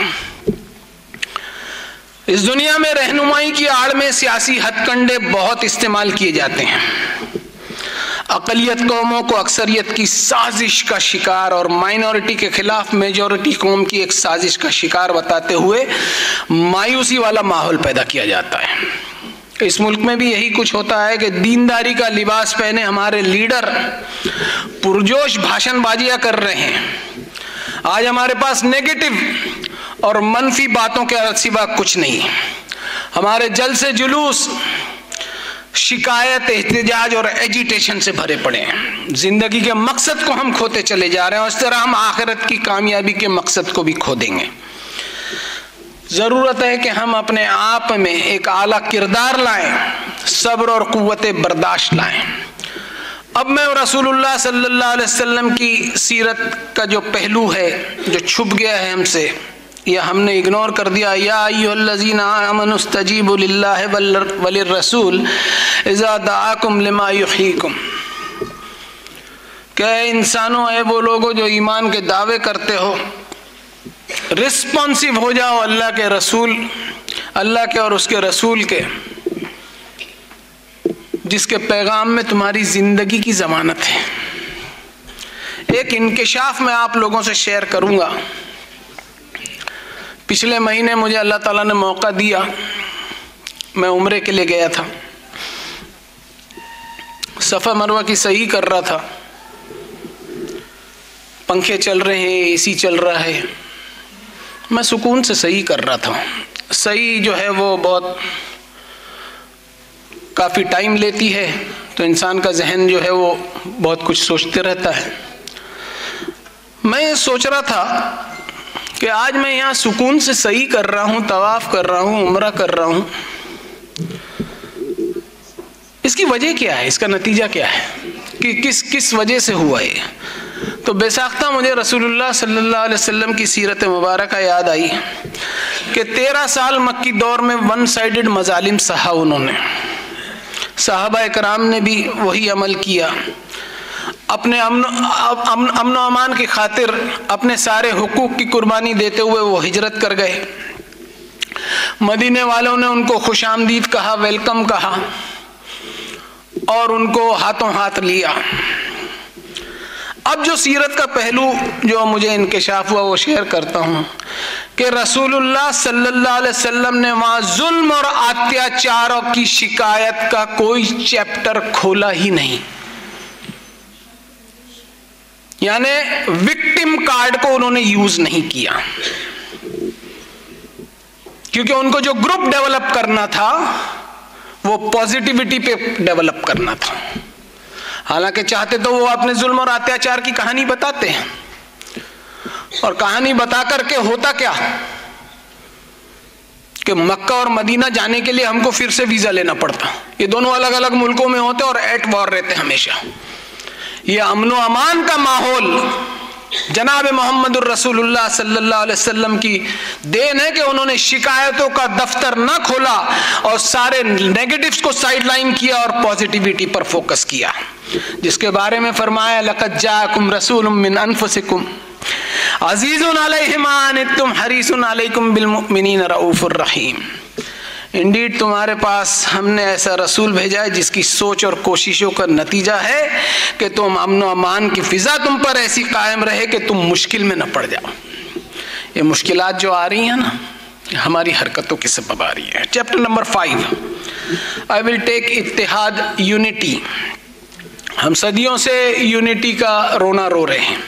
इस दुनिया में रहनुमाई की आड़ में सियासी हथकंडे बहुत इस्तेमाल किए जाते हैं। अक़लियत कौमों को अक्सरियत की साजिश का शिकार और माइनॉरिटी के खिलाफ मेजॉरिटी कौम की एक साजिश का शिकार बताते हुए मायूसी वाला माहौल पैदा किया जाता है। इस मुल्क में भी यही कुछ होता है कि दीनदारी का लिबास पहने हमारे लीडर पुरजोश भाषणबाजियां कर रहे हैं। आज हमारे पास नेगेटिव और मनफी बातों के सिवा कुछ नहीं। हमारे जल से जुलूस शिकायत, एहतजाज और एजिटेशन से भरे पड़े हैं। जिंदगी के मकसद को हम खोते चले जा रहे हैं और इस तरह हम आखिरत की कामयाबी के मकसद को भी खो देंगे। ज़रूरत है कि हम अपने आप में एक आला किरदार लाएं, सब्र और कुव्वत बर्दाश्त लाएं। अब मैं रसूलुल्लाह सल्लल्लाहु अलैहि वसल्लम की सीरत का जो पहलू है, जो छुप गया है हमसे या हमने इग्नोर कर दिया, या अय्युहल्लज़ीना आमनु इस्तजीबू लिल्लाहि वलिर्रसूल इज़ा दआकुम लिमा युहयीकुम। क्या इंसानों है वो लोगों जो ईमान के दावे करते हो, रिस्पॉन्सिव हो जाओ अल्लाह के रसूल, अल्लाह के और उसके रसूल के, जिसके पैगाम में तुम्हारी जिंदगी की जमानत है। एक इंकिशाफ मैं आप लोगों से शेयर करूंगा। पिछले महीने मुझे अल्लाह ताला ने मौका दिया, मैं उम्रे के लिए गया था, सफ़ा मरवा की सही कर रहा था, पंखे चल रहे हैं, एसी चल रहा है, मैं सुकून से सही कर रहा था। सही जो है वो बहुत काफ़ी टाइम लेती है, तो इंसान का जहन जो है वो बहुत कुछ सोचते रहता है। मैं सोच रहा था कि आज मैं यहाँ सुकून से सही कर रहा हूँ, तवाफ़ कर रहा हूँ, उम्रा कर रहा हूँ, इसकी वजह क्या है, इसका नतीजा क्या है, कि किस किस वजह से हुआ है। तो बेसाख्ता मुझे रसूलुल्लाह सल्लल्लाहु अलैहि वसल्लम की सीरत मुबारक याद आई कि तेरह साल मक्की दौर में वन साइडेड मजालिम सहा उन्होंने, सहाबा कराम ने भी वही अमल किया। अपने अमन अमन अमन अमान की खातिर अपने सारे हुकूक की कुर्बानी देते हुए वो हिजरत कर गए। मदीने वालों ने उनको खुशामदीद कहा, वेलकम कहा और उनको हाथों हाथ लिया। अब जो सीरत का पहलू जो मुझे इंकिशाफ हुआ वो शेयर करता हूँ कि रसूलुल्लाह सल्लल्लाहु अलैहि वसल्लम ने वहाँ जुल्म और अत्याचारों की शिकायत का कोई चैप्टर खोला ही नहीं। यानी विक्टिम कार्ड को उन्होंने यूज नहीं किया, क्योंकि उनको जो ग्रुप डेवलप करना था वो पॉजिटिविटी पे डेवलप करना था। हालांकि चाहते तो वो अपने जुल्म और अत्याचार की कहानी बताते हैं, और कहानी बता करके होता क्या कि मक्का और मदीना जाने के लिए हमको फिर से वीजा लेना पड़ता। ये दोनों अलग अलग मुल्कों में होते और एट वॉर रहते हमेशा। ये अमनो अमान का माहौल जनाब मोहम्मद रसूलुल्लाह सल्लल्लाहु अलैहि वसल्लम की देन है कि उन्होंने शिकायतों का दफ्तर न खोला और सारे नेगेटिव्स को साइडलाइन किया और पॉजिटिविटी पर फोकस किया, जिसके बारे में फरमाया लक़द जाअकुम रसूलुम मिन अनफुसिकुम अज़ीज़ुन अलैहि मा अनित्तुम हरीसुन अलैकुम बिल मुमिनीन रऊफुर रहीम। इंडीड तुम्हारे पास हमने ऐसा रसूल भेजा है जिसकी सोच और कोशिशों का नतीजा है कि तुम अमन अमान की फिजा तुम पर ऐसी कायम रहे कि तुम मुश्किल में न पड़ जाओ। ये मुश्किलात जो आ रही हैं ना, हमारी हरकतों के सबब आ रही है। Chapter number five, I will take इत्तेहाद यूनिटी। हम सदियों से यूनिटी का रोना रो रहे हैं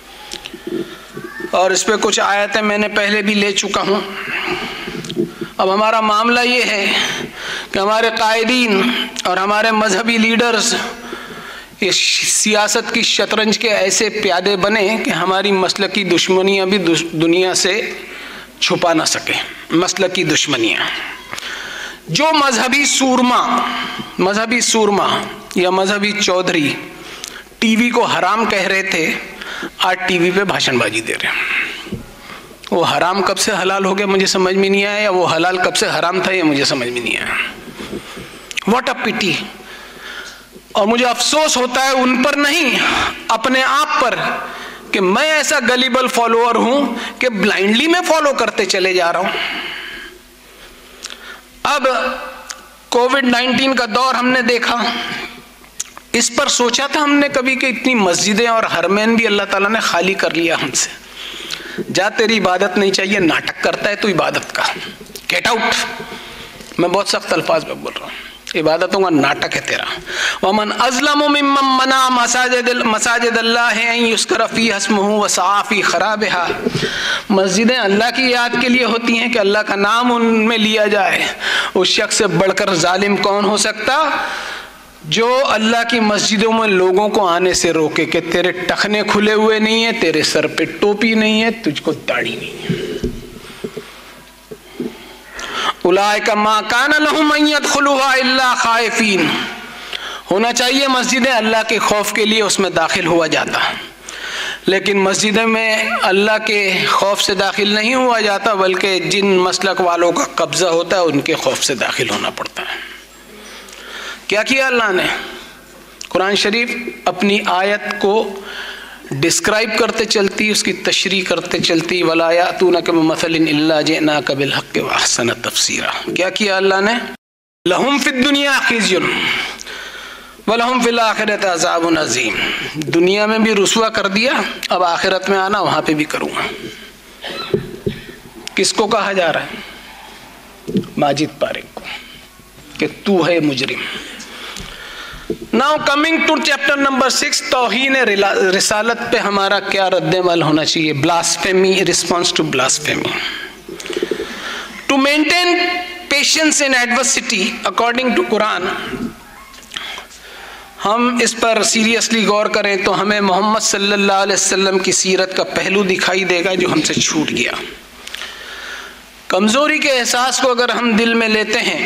और इस पर कुछ आयतें मैंने पहले भी ले चुका हूँ। अब हमारा मामला ये है कि हमारे कायदीन और हमारे मजहबी लीडर्स इस सियासत की शतरंज के ऐसे प्यादे बने कि हमारी मसलकी दुश्मनियाँ भी दुनिया से छुपा ना सके। मसलकी दुश्मनियाँ, जो मजहबी सूरमा मजहबी सूरमा या मजहबी चौधरी टीवी को हराम कह रहे थे, आज टीवी पे भाषणबाजी दे रहे हैं। वो हराम कब से हलाल हो गया मुझे समझ में नहीं आया, या वो हलाल कब से हराम था ये मुझे समझ में नहीं आया। What a pity. और मुझे अफसोस होता है उन पर नहीं, अपने आप पर, कि मैं ऐसा गलीबल फॉलोअर हूं कि ब्लाइंडली मैं फॉलो करते चले जा रहा हूं। अब कोविड नाइन्टीन का दौर हमने देखा, इस पर सोचा था हमने कभी कि इतनी मस्जिदें और हरमैन भी अल्लाह ताला ने खाली कर लिया हमसे। जा तेरी इबादत नहीं चाहिए, नाटक करता है तू इबादत का, गेट आउट। मैं बहुत सख्त अल्फाज में बोल रहा हूँ, इबादतों का नाटक है तेरा। वमन अज़लमु मिम्मन मना मसाजिद मसाजिद अल्लाह अन युज़करा फ़ीहा इस्मुहु व सआ फ़ी ख़राबिहा। मस्जिदें अल्लाह की याद के लिए होती हैं कि अल्लाह का नाम उनमें लिया जाए। उस शख्स से बढ़कर जालिम कौन हो सकता जो अल्लाह की मस्जिदों में लोगों को आने से रोके कि तेरे टखने खुले हुए नहीं है, तेरे सर पे टोपी नहीं है, तुझको दाढ़ी नहीं है। उलाइका मा कान लहुम अन यदखुलूहा इल्ला खाइफीन। होना चाहिए मस्जिदें अल्लाह के खौफ के लिए उसमें दाखिल हुआ जाता, लेकिन मस्जिदें में अल्लाह के खौफ से दाखिल नहीं हुआ जाता, बल्कि जिन मसलक वालों का कब्जा होता है उनके खौफ से दाखिल होना पड़ता है। क्या किया अल्लाह ने? कुरान शरीफ अपनी आयत को डिस्क्राइब करते चलती, उसकी तशरीह करते चलती, वला यातूनका बिमसलिन इल्ला जिनाका बिल हक़्क़ि व अहसन तफ़सीरा। क्या किया अल्लाह ने? लहुम फिद दुनिया खिज़्युन व लहुम फिल आखिरति अज़ाबुन अज़ीम। दुनिया में भी रुसवा कर दिया, अब आखिरत में आना वहाँ पे भी करूँगा। किसको कहा जा रहा है? माजिद पारिक को, कि तू है मुजरिम। Now coming to chapter number six, तौहीन रिसालत पे हमारा क्या रद्द-ए-अमल होना चाहिए? Blasphemy, response to blasphemy. To maintain patience in adversity according to Quran, हम इस पर सीरियसली गौर करें तो हमें मोहम्मद सल्लल्लाहु अलैहि वसल्लम की सीरत का पहलू दिखाई देगा जो हमसे छूट गया। कमज़ोरी के एहसास को अगर हम दिल में लेते हैं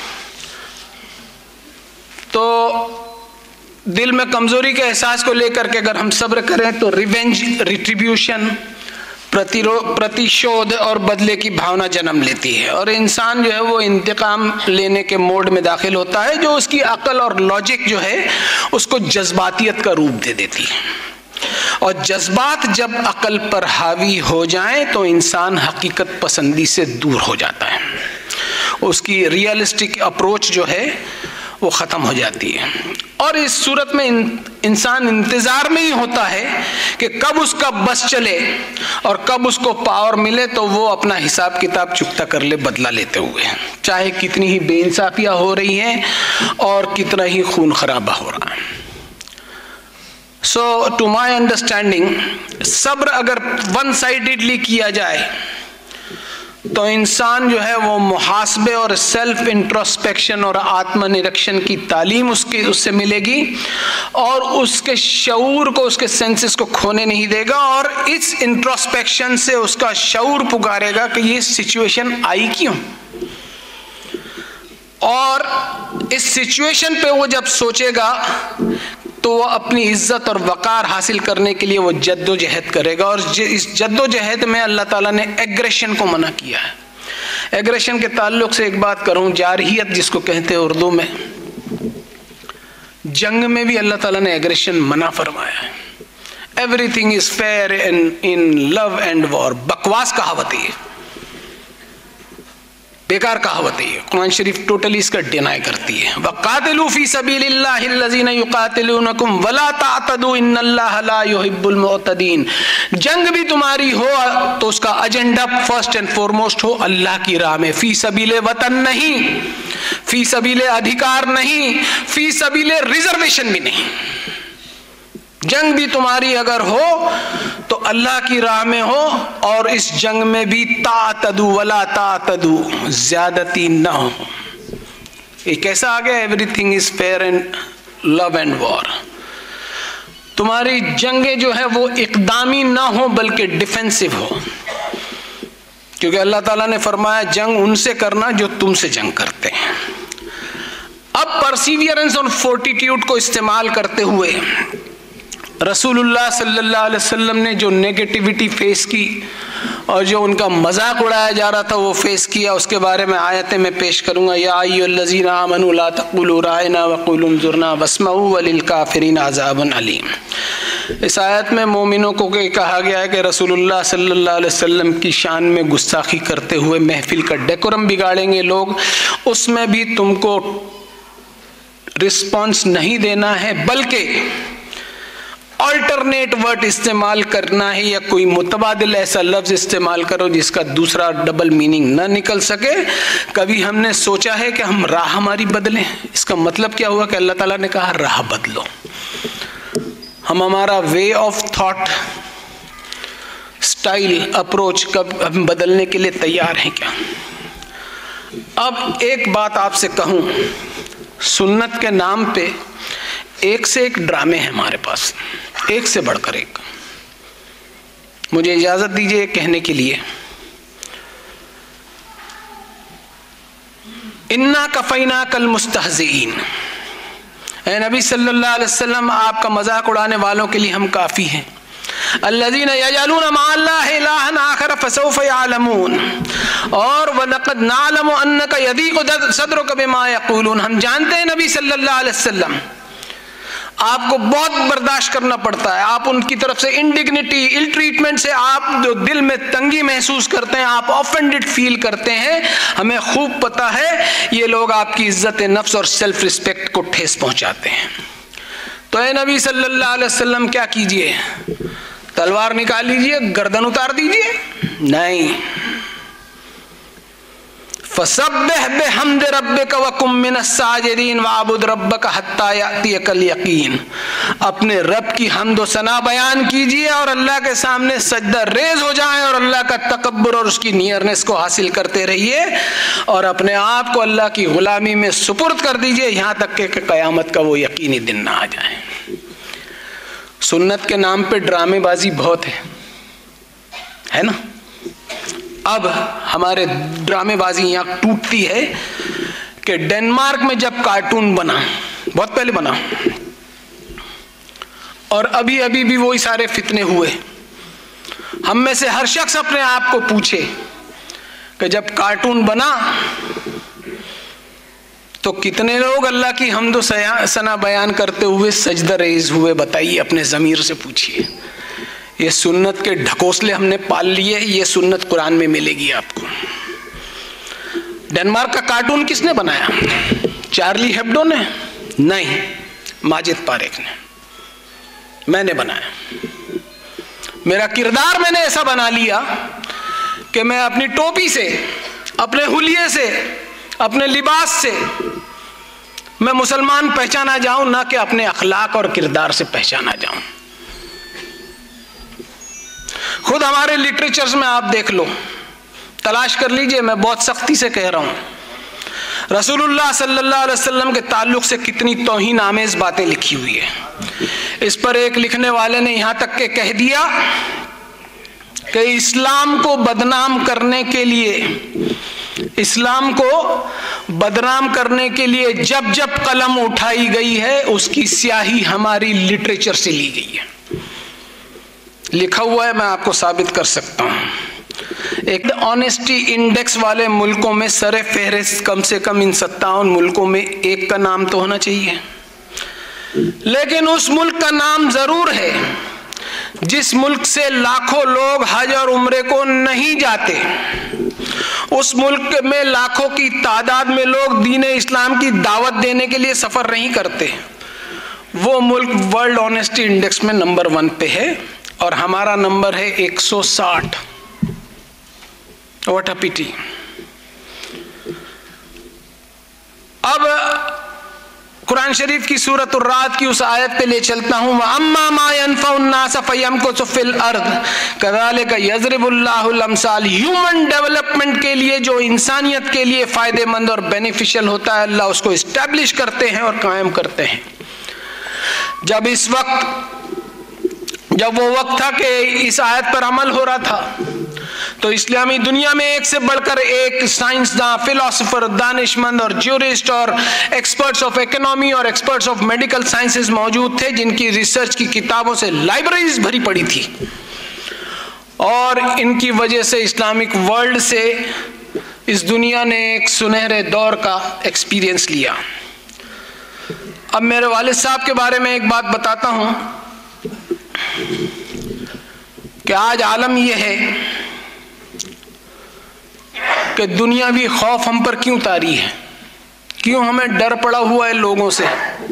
तो दिल में कमज़ोरी के एहसास को लेकर के अगर हम सब्र करें तो रिवेंज, रिट्रीब्यूशन, प्रतिरोध, प्रतिशोध और बदले की भावना जन्म लेती है, और इंसान जो है वो इंतकाम लेने के मोड में दाखिल होता है, जो उसकी अक्ल और लॉजिक जो है उसको जज्बातियत का रूप दे देती है। और जज्बात जब अक्ल पर हावी हो जाएं तो इंसान हकीकत पसंदी से दूर हो जाता है, उसकी रियलिस्टिक अप्रोच जो है वो ख़त्म हो जाती है। और इस सूरत में इन, इंसान इंतज़ार में ही होता है कि कब उसका बस चले और कब उसको पावर मिले तो वो अपना हिसाब किताब चुकता कर ले, बदला लेते हुए, चाहे कितनी ही बेइंसाफियाँ हो रही हैं और कितना ही खून खराबा हो रहा है। सो टू माई अंडरस्टैंडिंग, सब्र अगर वन साइडेडली किया जाए तो इंसान जो है वो मुहासबे और सेल्फ इंट्रोस्पेक्शन और आत्मनिरीक्षण की तालीम उसकी उससे मिलेगी और उसके शऊर को, उसके सेंसेस को खोने नहीं देगा, और इस इंट्रोस्पेक्शन से उसका शऊर पुकारेगा कि ये सिचुएशन आई क्यों, और इस सिचुएशन पे वो जब सोचेगा तो वो अपनी इज्जत और वक़ार हासिल करने के लिए वो जद्दोजहद करेगा। और इस जद्दोजहद में अल्लाह ताला ने एग्रेशन को मना किया है। एग्रेशन के ताल्लुक से एक बात करूं, जारहियत जिसको कहते हैं उर्दू में, जंग में भी अल्लाह ताला ने एग्रेशन मना फरमाया है। Everything is fair in in love and war, बकवास कहावत है, बेकार कहावत है। कुरान शरीफ टोटली इसका डिनाई करती है। वक़ातिलू फी सबीलिल्लाहि लज़ीना युक़ातिलूनकुम वला तातदू इन्नल्लाहा ला युहिब्बुल मुअतदीन। जंग भी तुम्हारी हो तो उसका एजेंडा फर्स्ट एंड फॉरमोस्ट हो अल्लाह की राह में, फी सबीले वतन नहीं, फी सबीले अधिकार नहीं, फी सबीले रिजर्वेशन भी नहीं। जंग भी तुम्हारी अगर हो तो अल्लाह की राह में हो, और इस जंग में भी तातदू वला तातदू, ज्यादती न हो। ये कैसा आ गया, everything is fair in love and war. तुम्हारी जंगें जो है वो इकदामी ना हो बल्कि डिफेंसिव हो, क्योंकि अल्लाह ताला ने फरमाया जंग उनसे करना जो तुमसे जंग करते हैं। अब परसिवियरेंस और फोर्टिट्यूड को इस्तेमाल करते हुए रसूलुल्लाह सल्लल्लाहु अलैहि वसल्लम ने जो नेगेटिविटी फेस की और जो उनका मजाक उड़ाया जा रहा था वो फेस किया, उसके बारे में आयतें मैं पेश करूंगा। या अय्युहल्लज़ीना आमनू ला तक़ूलू राइना वक़ूलू उन्ज़ुरना वस्मऊ वलिल काफ़िरीन अज़ाबुन अलीम। इस आयत में मोमिनों को कहा गया है कि रसूलुल्लाह सल्लल्लाहु अलैहि वसल्लम की शान में गुस्ताखी करते हुए महफिल का डेकोरम बिगाड़ेंगे लोग, उसमें भी तुमको रिस्पॉन्स नहीं देना है बल्कि अल्टरनेट वर्ड इस्तेमाल करना है, या कोई मुतबादिल ऐसा लफ्ज इस्तेमाल करो जिसका दूसरा डबल मीनिंग ना निकल सके। कभी हमने सोचा है कि हम राह हमारी बदलें? इसका मतलब क्या हुआ कि अल्लाह ताला ने कहा राह बदलो। हम हमारा way of thought, style, approach कब हम बदलने के लिए तैयार हैं क्या? अब एक बात आपसे कहूं, सुन्नत के नाम पे एक से एक ड्रामे हैं हमारे पास, एक से बढ़कर एक। मुझे इजाजत दीजिए कहने के लिए, इन्ना कफैना कल मुस्तहज़ीन, ऐ नबी सल्लल्लाहु अलैहि वसल्लम आपका मजाक उड़ाने वालों के लिए हम काफी हैं। अल्लज़ीना यजअलूना मअल्लाहि इलाहन आखर फसौफ यअलमून, और वलक़द नअलमु अन्नका यदीक़ु सदरुका बिमा यक़ूलून। हम जानते हैं नबी सल्लल्लाहु अलैहि वसल्लम आपको बहुत बर्दाश्त करना पड़ता है, आप उनकी तरफ से इंडिग्निटी, इल ट्रीटमेंट से आप जो दिल में तंगी महसूस करते हैं, आप ऑफेंडेड फील करते हैं। हमें खूब पता है ये लोग आपकी इज्जत नफ्स और सेल्फ रिस्पेक्ट को ठेस पहुंचाते हैं। तो ए नबी सल्लल्लाहु अलैहि वसल्लम क्या कीजिए, तलवार निकाल लीजिए, गर्दन उतार दीजिए? नहीं, फसब्बिह बिहम्द रब्बिका वकुम मिनस साजिदीन वअबुद रब्बका हत्ता यातियकल यकीन। अपने रब की हम्द व सना बयान कीजिए और अल्लाह के सामने सजदा रेज हो जाएं और अल्लाह का तकब्बुर और उसकी नियरनेस को हासिल करते रहिए और अपने आप को अल्लाह की गुलामी में सुपुर्द कर दीजिए यहाँ तक कि क़यामत का वो यकीनी दिन ना आ जाए। सुन्नत के नाम पे ड्रामेबाजी बहुत है, है ना? अब हमारे ड्रामेबाजी यहाँ टूटती है कि डेनमार्क में जब कार्टून बना, बहुत पहले बना, और अभी अभी भी वही सारे फितने हुए, हम में से हर शख्स अपने आप को पूछे कि जब कार्टून बना तो कितने लोग अल्लाह की हम्द व सना बयान करते हुए सजदा रेज़ हुए? बताइए, अपने ज़मीर से पूछिए। ये सुन्नत के ढकोसले हमने पाल लिए, ये सुन्नत कुरान में मिलेगी आपको। डेनमार्क का कार्टून किसने बनाया? चार्ली हेब्डो ने? नहीं, माजिद पारेख ने। मैंने बनाया। मेरा किरदार मैंने ऐसा बना लिया कि मैं अपनी टोपी से, अपने हुलिये से, अपने लिबास से मैं मुसलमान पहचाना जाऊं, ना कि अपने अखलाक और किरदार से पहचाना जाऊं। खुद हमारे लिटरेचर्स में आप देख लो, तलाश कर लीजिए, मैं बहुत सख्ती से कह रहा हूं, रसूलुल्लाह सल्लल्लाहु अलैहि वसल्लम के ताल्लुक से कितनी तौहीन आमेज बातें लिखी हुई है। इस पर एक लिखने वाले ने यहां तक के कह दिया कि इस्लाम को बदनाम करने के लिए इस्लाम को बदनाम करने के लिए जब जब कलम उठाई गई है उसकी स्याही हमारी लिटरेचर से ली गई है। लिखा हुआ है, मैं आपको साबित कर सकता हूं। एक ऑनेस्टी इंडेक्स वाले मुल्कों में सरे फहरिस्त कम से कम इन सत्तावन मुल्कों में एक का नाम तो होना चाहिए, लेकिन उस मुल्क का नाम जरूर है जिस मुल्क से लाखों लोग हज और उम्रे को नहीं जाते, उस मुल्क में लाखों की तादाद में लोग दीन इस्लाम की दावत देने के लिए सफर नहीं करते। वो मुल्क वर्ल्ड ऑनेस्टी इंडेक्स में नंबर वन पे है और हमारा नंबर है एक सौ साठ। What a pity. अब कुरान शरीफ की सूरत उर्राद की उस आयत पे ले चलता हूं, अम्मा मा यनफउन्नास फयमकुसु फिल अर्द कज़ालिका यज़रिबुल्लाहुल अमसाल। ह्यूमन डेवलपमेंट के लिए, जो इंसानियत के लिए फायदेमंद और बेनिफिशियल होता है, अल्लाह उसको इस्टेब्लिश करते हैं और कायम करते हैं। जब इस वक्त जब वो वक्त था कि इस आयत पर अमल हो रहा था, तो इस्लामी दुनिया में एक से बढ़कर एक साइंसदान, फिलोसोफर, दानिशमंद और ज्यूरिस्ट और एक्सपर्ट्स ऑफ इकोनॉमी और एक्सपर्ट्स ऑफ मेडिकल साइंसेज मौजूद थे, जिनकी रिसर्च की किताबों से लाइब्रेरीज भरी पड़ी थी और इनकी वजह से इस्लामिक वर्ल्ड से इस दुनिया ने एक सुनहरे दौर का एक्सपीरियंस लिया। अब मेरे वालिद साहब के बारे में एक बात बताता हूं कि आज आलम यह है कि दुनियावी खौफ हम पर क्यों तारी है, क्यों हमें डर पड़ा हुआ है लोगों से।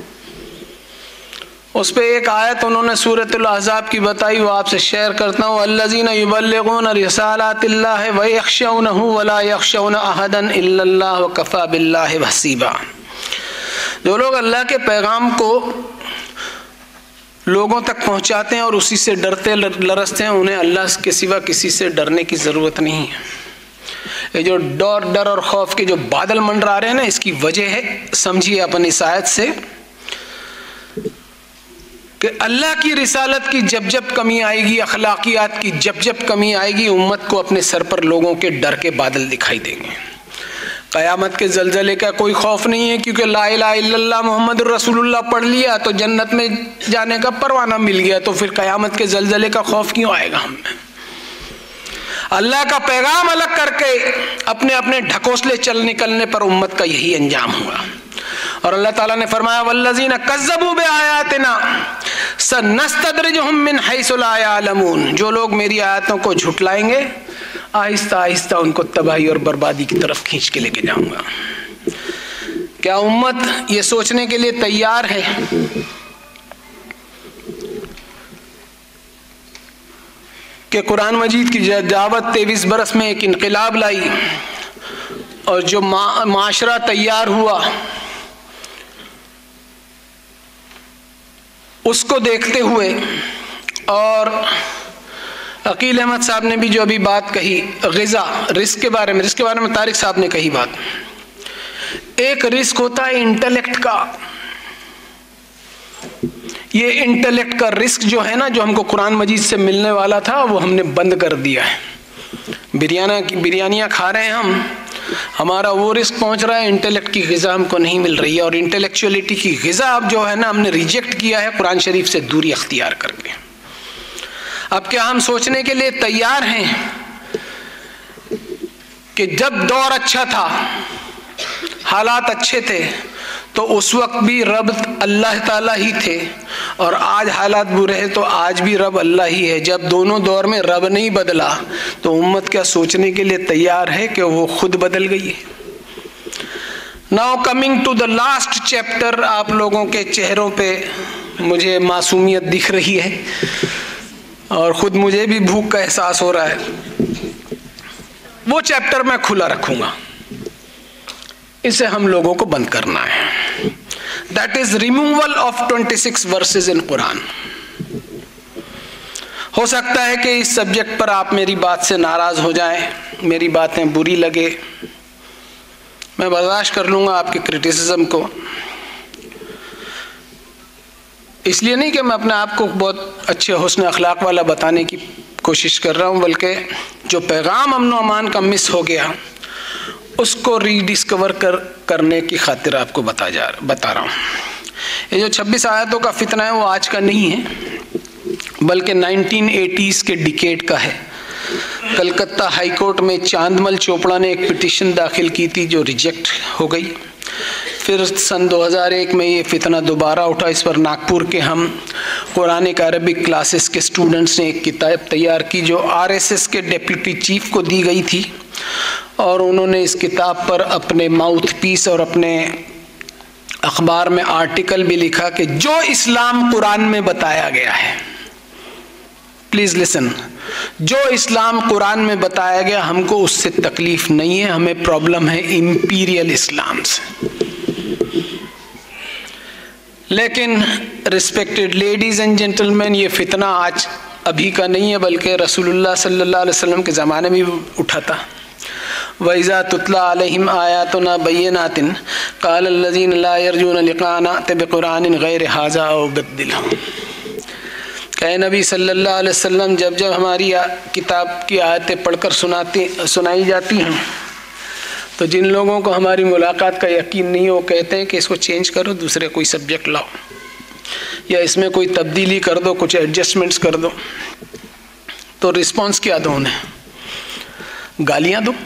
उस पे एक आयत उन्होंने सूरतुल अहज़ाब की बताई, वो आपसे शेयर करता हूँ। अल्लज़ीना युबल्लिगूना रिसालातिल्लाहि व यख़शौनहु व ला यख़शौना अहदन इल्लल्लाह व कफ़ा बिल्लाहि हसीबा। जो लोग अल्लाह के पैगाम को लोगों तक पहुँचाते हैं और उसी से डरते लरसते हैं, उन्हें अल्लाह के सिवा किसी से डरने की ज़रूरत नहीं है। ये जो डर डर और खौफ के जो बादल मंडरा रहे हैं ना, इसकी वजह है, समझिए अपन इस आयत से, कि अल्लाह की रिसालत की जब जब कमी आएगी, अखलाकियात की जब जब कमी आएगी, उम्मत को अपने सर पर लोगों के डर के बादल दिखाई देंगे। क़यामत के जलजले का कोई खौफ नहीं है, क्योंकि ला इलाहा इल्लल्लाह मुहम्मदुर रसूलुल्लाह पढ़ लिया तो जन्नत में जाने का परवाना मिल गया, तो फिर क़यामत के जलजले का खौफ क्यों आएगा हमें। अल्लाह का पैगाम अलग करके अपने अपने ढकोसले चल निकलने पर उम्मत का यही अंजाम हुआ। और अल्लाह ताला ने फरमाया, वल्लज़ीना कज़्ज़बू बिआयातिना सनस्तद्रिजुहुम मिन हैसु ला यअलमून। जो लोग मेरी आयतों को झुटलाएंगे, आहिस्ता आहिस्ता उनको तबाही और बर्बादी की तरफ खींच के लेके जाऊंगा। क्या उम्मत ये सोचने के लिए तैयार है कि कुरान मजीद की दावत तेईस बरस में एक इनकलाब लाई और जो मा, माशरा तैयार हुआ, उसको देखते हुए, और अकील अहमद साहब ने भी जो अभी बात कही ग़िज़ा रिस्क के बारे में, रिस्क के बारे में तारिक साहब ने कही बात, एक रिस्क होता है इंटेलेक्ट का। ये इंटेलेक्ट का रिस्क जो है ना, जो हमको कुरान मजीद से मिलने वाला था, वो हमने बंद कर दिया है। बिरयाना की बिरयानियाँ खा रहे हैं हम, हमारा वो रिस्क पहुंच रहा है, इंटेलेक्ट की ग़िज़ा हमको नहीं मिल रही है, और इंटेलेक्चुअलिटी की ग़िज़ा अब जो है ना, हमने रिजेक्ट किया है कुरान शरीफ से दूरी अख्तियार करके। अब क्या हम सोचने के लिए तैयार हैं कि जब दौर अच्छा था, हालात अच्छे थे, तो उस वक्त भी रब अल्लाह ताला ही थे, और आज हालात बुरे हैं तो आज भी रब अल्लाह ही है। जब दोनों दौर में रब नहीं बदला, तो उम्मत क्या सोचने के लिए तैयार है कि वो खुद बदल गई है। Now coming to the last chapter, आप लोगों के चेहरों पे मुझे मासूमियत दिख रही है और ख़ुद मुझे भी भूख का एहसास हो रहा है। वो चैप्टर मैं खुला रखूँगा, इसे हम लोगों को बंद करना है। That is removal of twenty six verses in Quran. हो सकता है कि इस सब्जेक्ट पर आप मेरी बात से नाराज हो जाएं, मेरी बातें बुरी लगे, मैं बर्दाश्त कर लूँगा आपके क्रिटिसिज्म को। इसलिए नहीं कि मैं अपने आप को बहुत अच्छे हुस्न अखलाक वाला बताने की कोशिश कर रहा हूँ, बल्कि जो पैगाम अमन व अमान का मिस हो गया उसको रीडिस्कवर कर करने की खातिर आपको बता जा बता रहा हूँ। ये जो छब्बीस आयतों का फितना है वो आज का नहीं है, बल्कि नाइनटीन एटीज़ के डिकेड का है। कलकत्ता हाई कोर्ट में चांदमल चोपड़ा ने एक पिटीशन दाखिल की थी जो रिजेक्ट हो गई। फिर सन दो हज़ार एक में ये फितना दोबारा उठा। इस पर नागपुर के हम कुरानिक अरबिक क्लासेस के स्टूडेंट्स ने एक किताब तैयार की जो आरएसएस के डिप्टी चीफ को दी गई थी, और उन्होंने इस किताब पर अपने माउथ पीस और अपने अखबार में आर्टिकल भी लिखा कि जो इस्लाम कुरान में बताया गया है, प्लीज़ लिसन, जो इस्लाम कुरान में बताया गया हमको उससे तकलीफ नहीं है, हमें प्रॉब्लम है इंपीरियल इस्लाम से। लेकिन रिस्पेक्टेड लेडीज एंड जेंटलमैन, ये फितना आज अभी का नहीं है, बल्कि रसूलुल्लाह सल्लल्लाहु अलैहि वसल्लम के ज़माने में भी उठा था। वइज़ा तुतला अलैहिम आयातुना बय्यिनातिन क़ाल अल्लज़ीना ला यरजूना लिक़ाअना अति बिक़ुरआनिन ग़ैरि हाज़ा औ बद्दिलहु। कहे नबी सल्लल्लाहु अलैहि वसल्लम, जब जब हमारी किताब की आयतें पढ़कर सुनाती सुनाई जाती हैं तो जिन लोगों को हमारी मुलाकात का यकीन नहीं हो, कहते हैं कि इसको चेंज करो, दूसरे कोई सब्जेक्ट लाओ, या इसमें कोई तब्दीली कर दो, कुछ एडजस्टमेंट्स कर दो। तो रिस्पॉन्स क्या दो उन्हें? गालियाँ दो,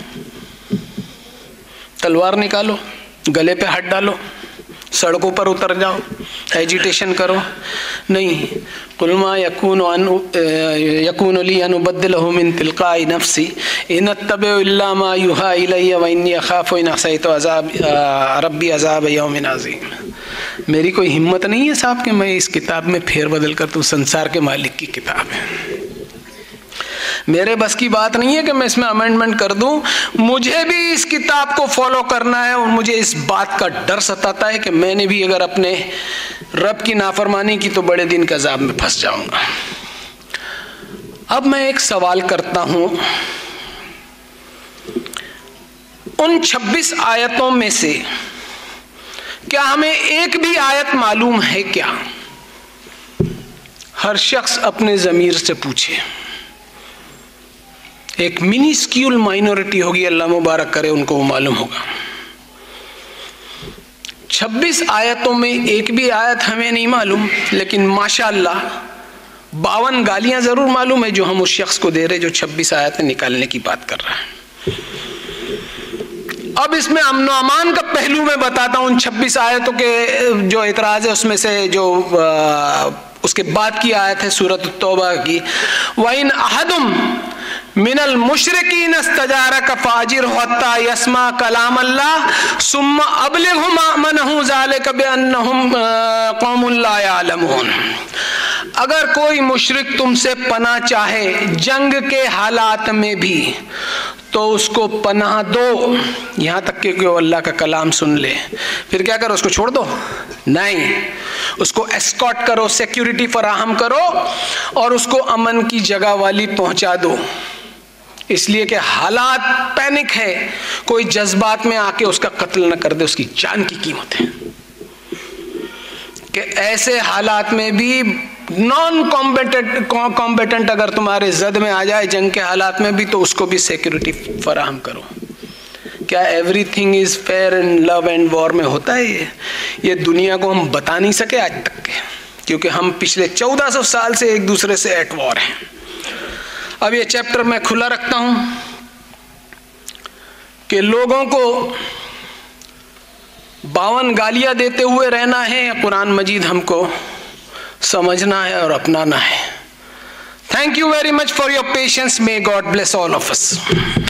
तलवार निकालो, गले पे हाथ डालो, सड़कों पर उतर जाओ, एजिटेशन करो? नहीं। कुलमा यकून यकून ली अन उबद्दिलहु मिन तिलकाई नफ्सी इन अत्तबिउ इल्ला मा युहा इलैया व इन्नी अखाफु इन असैतु अज़ाब रब्बी अज़ाब यौमिन अज़ीम। मेरी कोई हिम्मत नहीं है साहब कि मैं इस किताब में फेर बदल कर दूँ। संसार के मालिक की किताब है, मेरे बस की बात नहीं है कि मैं इसमें अमेंडमेंट कर दूं। मुझे भी इस किताब को फॉलो करना है, और मुझे इस बात का डर सताता है कि मैंने भी अगर अपने रब की नाफरमानी की तो बड़े दिन के अजाब में फंस जाऊंगा। अब मैं एक सवाल करता हूं, उन छब्बीस आयतों में से क्या हमें एक भी आयत मालूम है क्या? हर शख्स अपने ज़मीर से पूछे। एक मिनिस्क्यूल माइनॉरिटी होगी, अल्लाह मुबारक करे, उनको वो मालूम होगा। छब्बीस आयतों में एक भी आयत हमें नहीं मालूम, लेकिन माशाअल्लाह बावन गालियां जरूर मालूम है जो हम उस शख्स को दे रहे जो छब्बीस आयतें निकालने की बात कर रहा है। अब इसमें अमन अमान का पहलू मैं बताता हूँ। उन छब्बीस आयतों के जो एतराज है उसमें से जो आ, उसके बाद की आयत है सूरत तौबा की, वइन अहदुम मिनल मुशरिकीन इस्तजारक फाजिरहु हत्ता यस्मा कलाम अल्लाह सुम्मा अबलिगहु मामनहु ज़ालिका बिअन्नहुम कौमुन ला यअलमून। अगर कोई मुशरिक तुमसे पनाह चाहे जंग के हालात में भी तो उसको पनाह दो, यहाँ तक कि वो अल्लाह का कलाम सुन ले। फिर क्या करो? उसको छोड़ दो? नहीं, उसको एस्कॉर्ट करो, सिक्योरिटी फराहम करो और उसको अमन की जगह वाली पहुंचा दो। इसलिए कि हालात पैनिक है, कोई जज्बात में आके उसका कत्ल न कर दे, उसकी जान की कीमत है। कि ऐसे हालात में भी नॉन कॉम्बेटेंट कॉम्बेटेंट अगर तुम्हारे जद में आ जाए जंग के हालात में भी, तो उसको भी सिक्योरिटी फराहम करो। क्या everything is fair in love and war में होता है ये? ये दुनिया को हम बता नहीं सके आज तक के, क्योंकि हम पिछले चौदह सौ साल से एक दूसरे से एट वॉर हैं। अब ये चैप्टर मैं खुला रखता हूं कि लोगों को बावन गालियां देते हुए रहना है या कुरान मजीद हमको समझना है और अपनाना है। Thank you very much for your patience. May God bless all of us.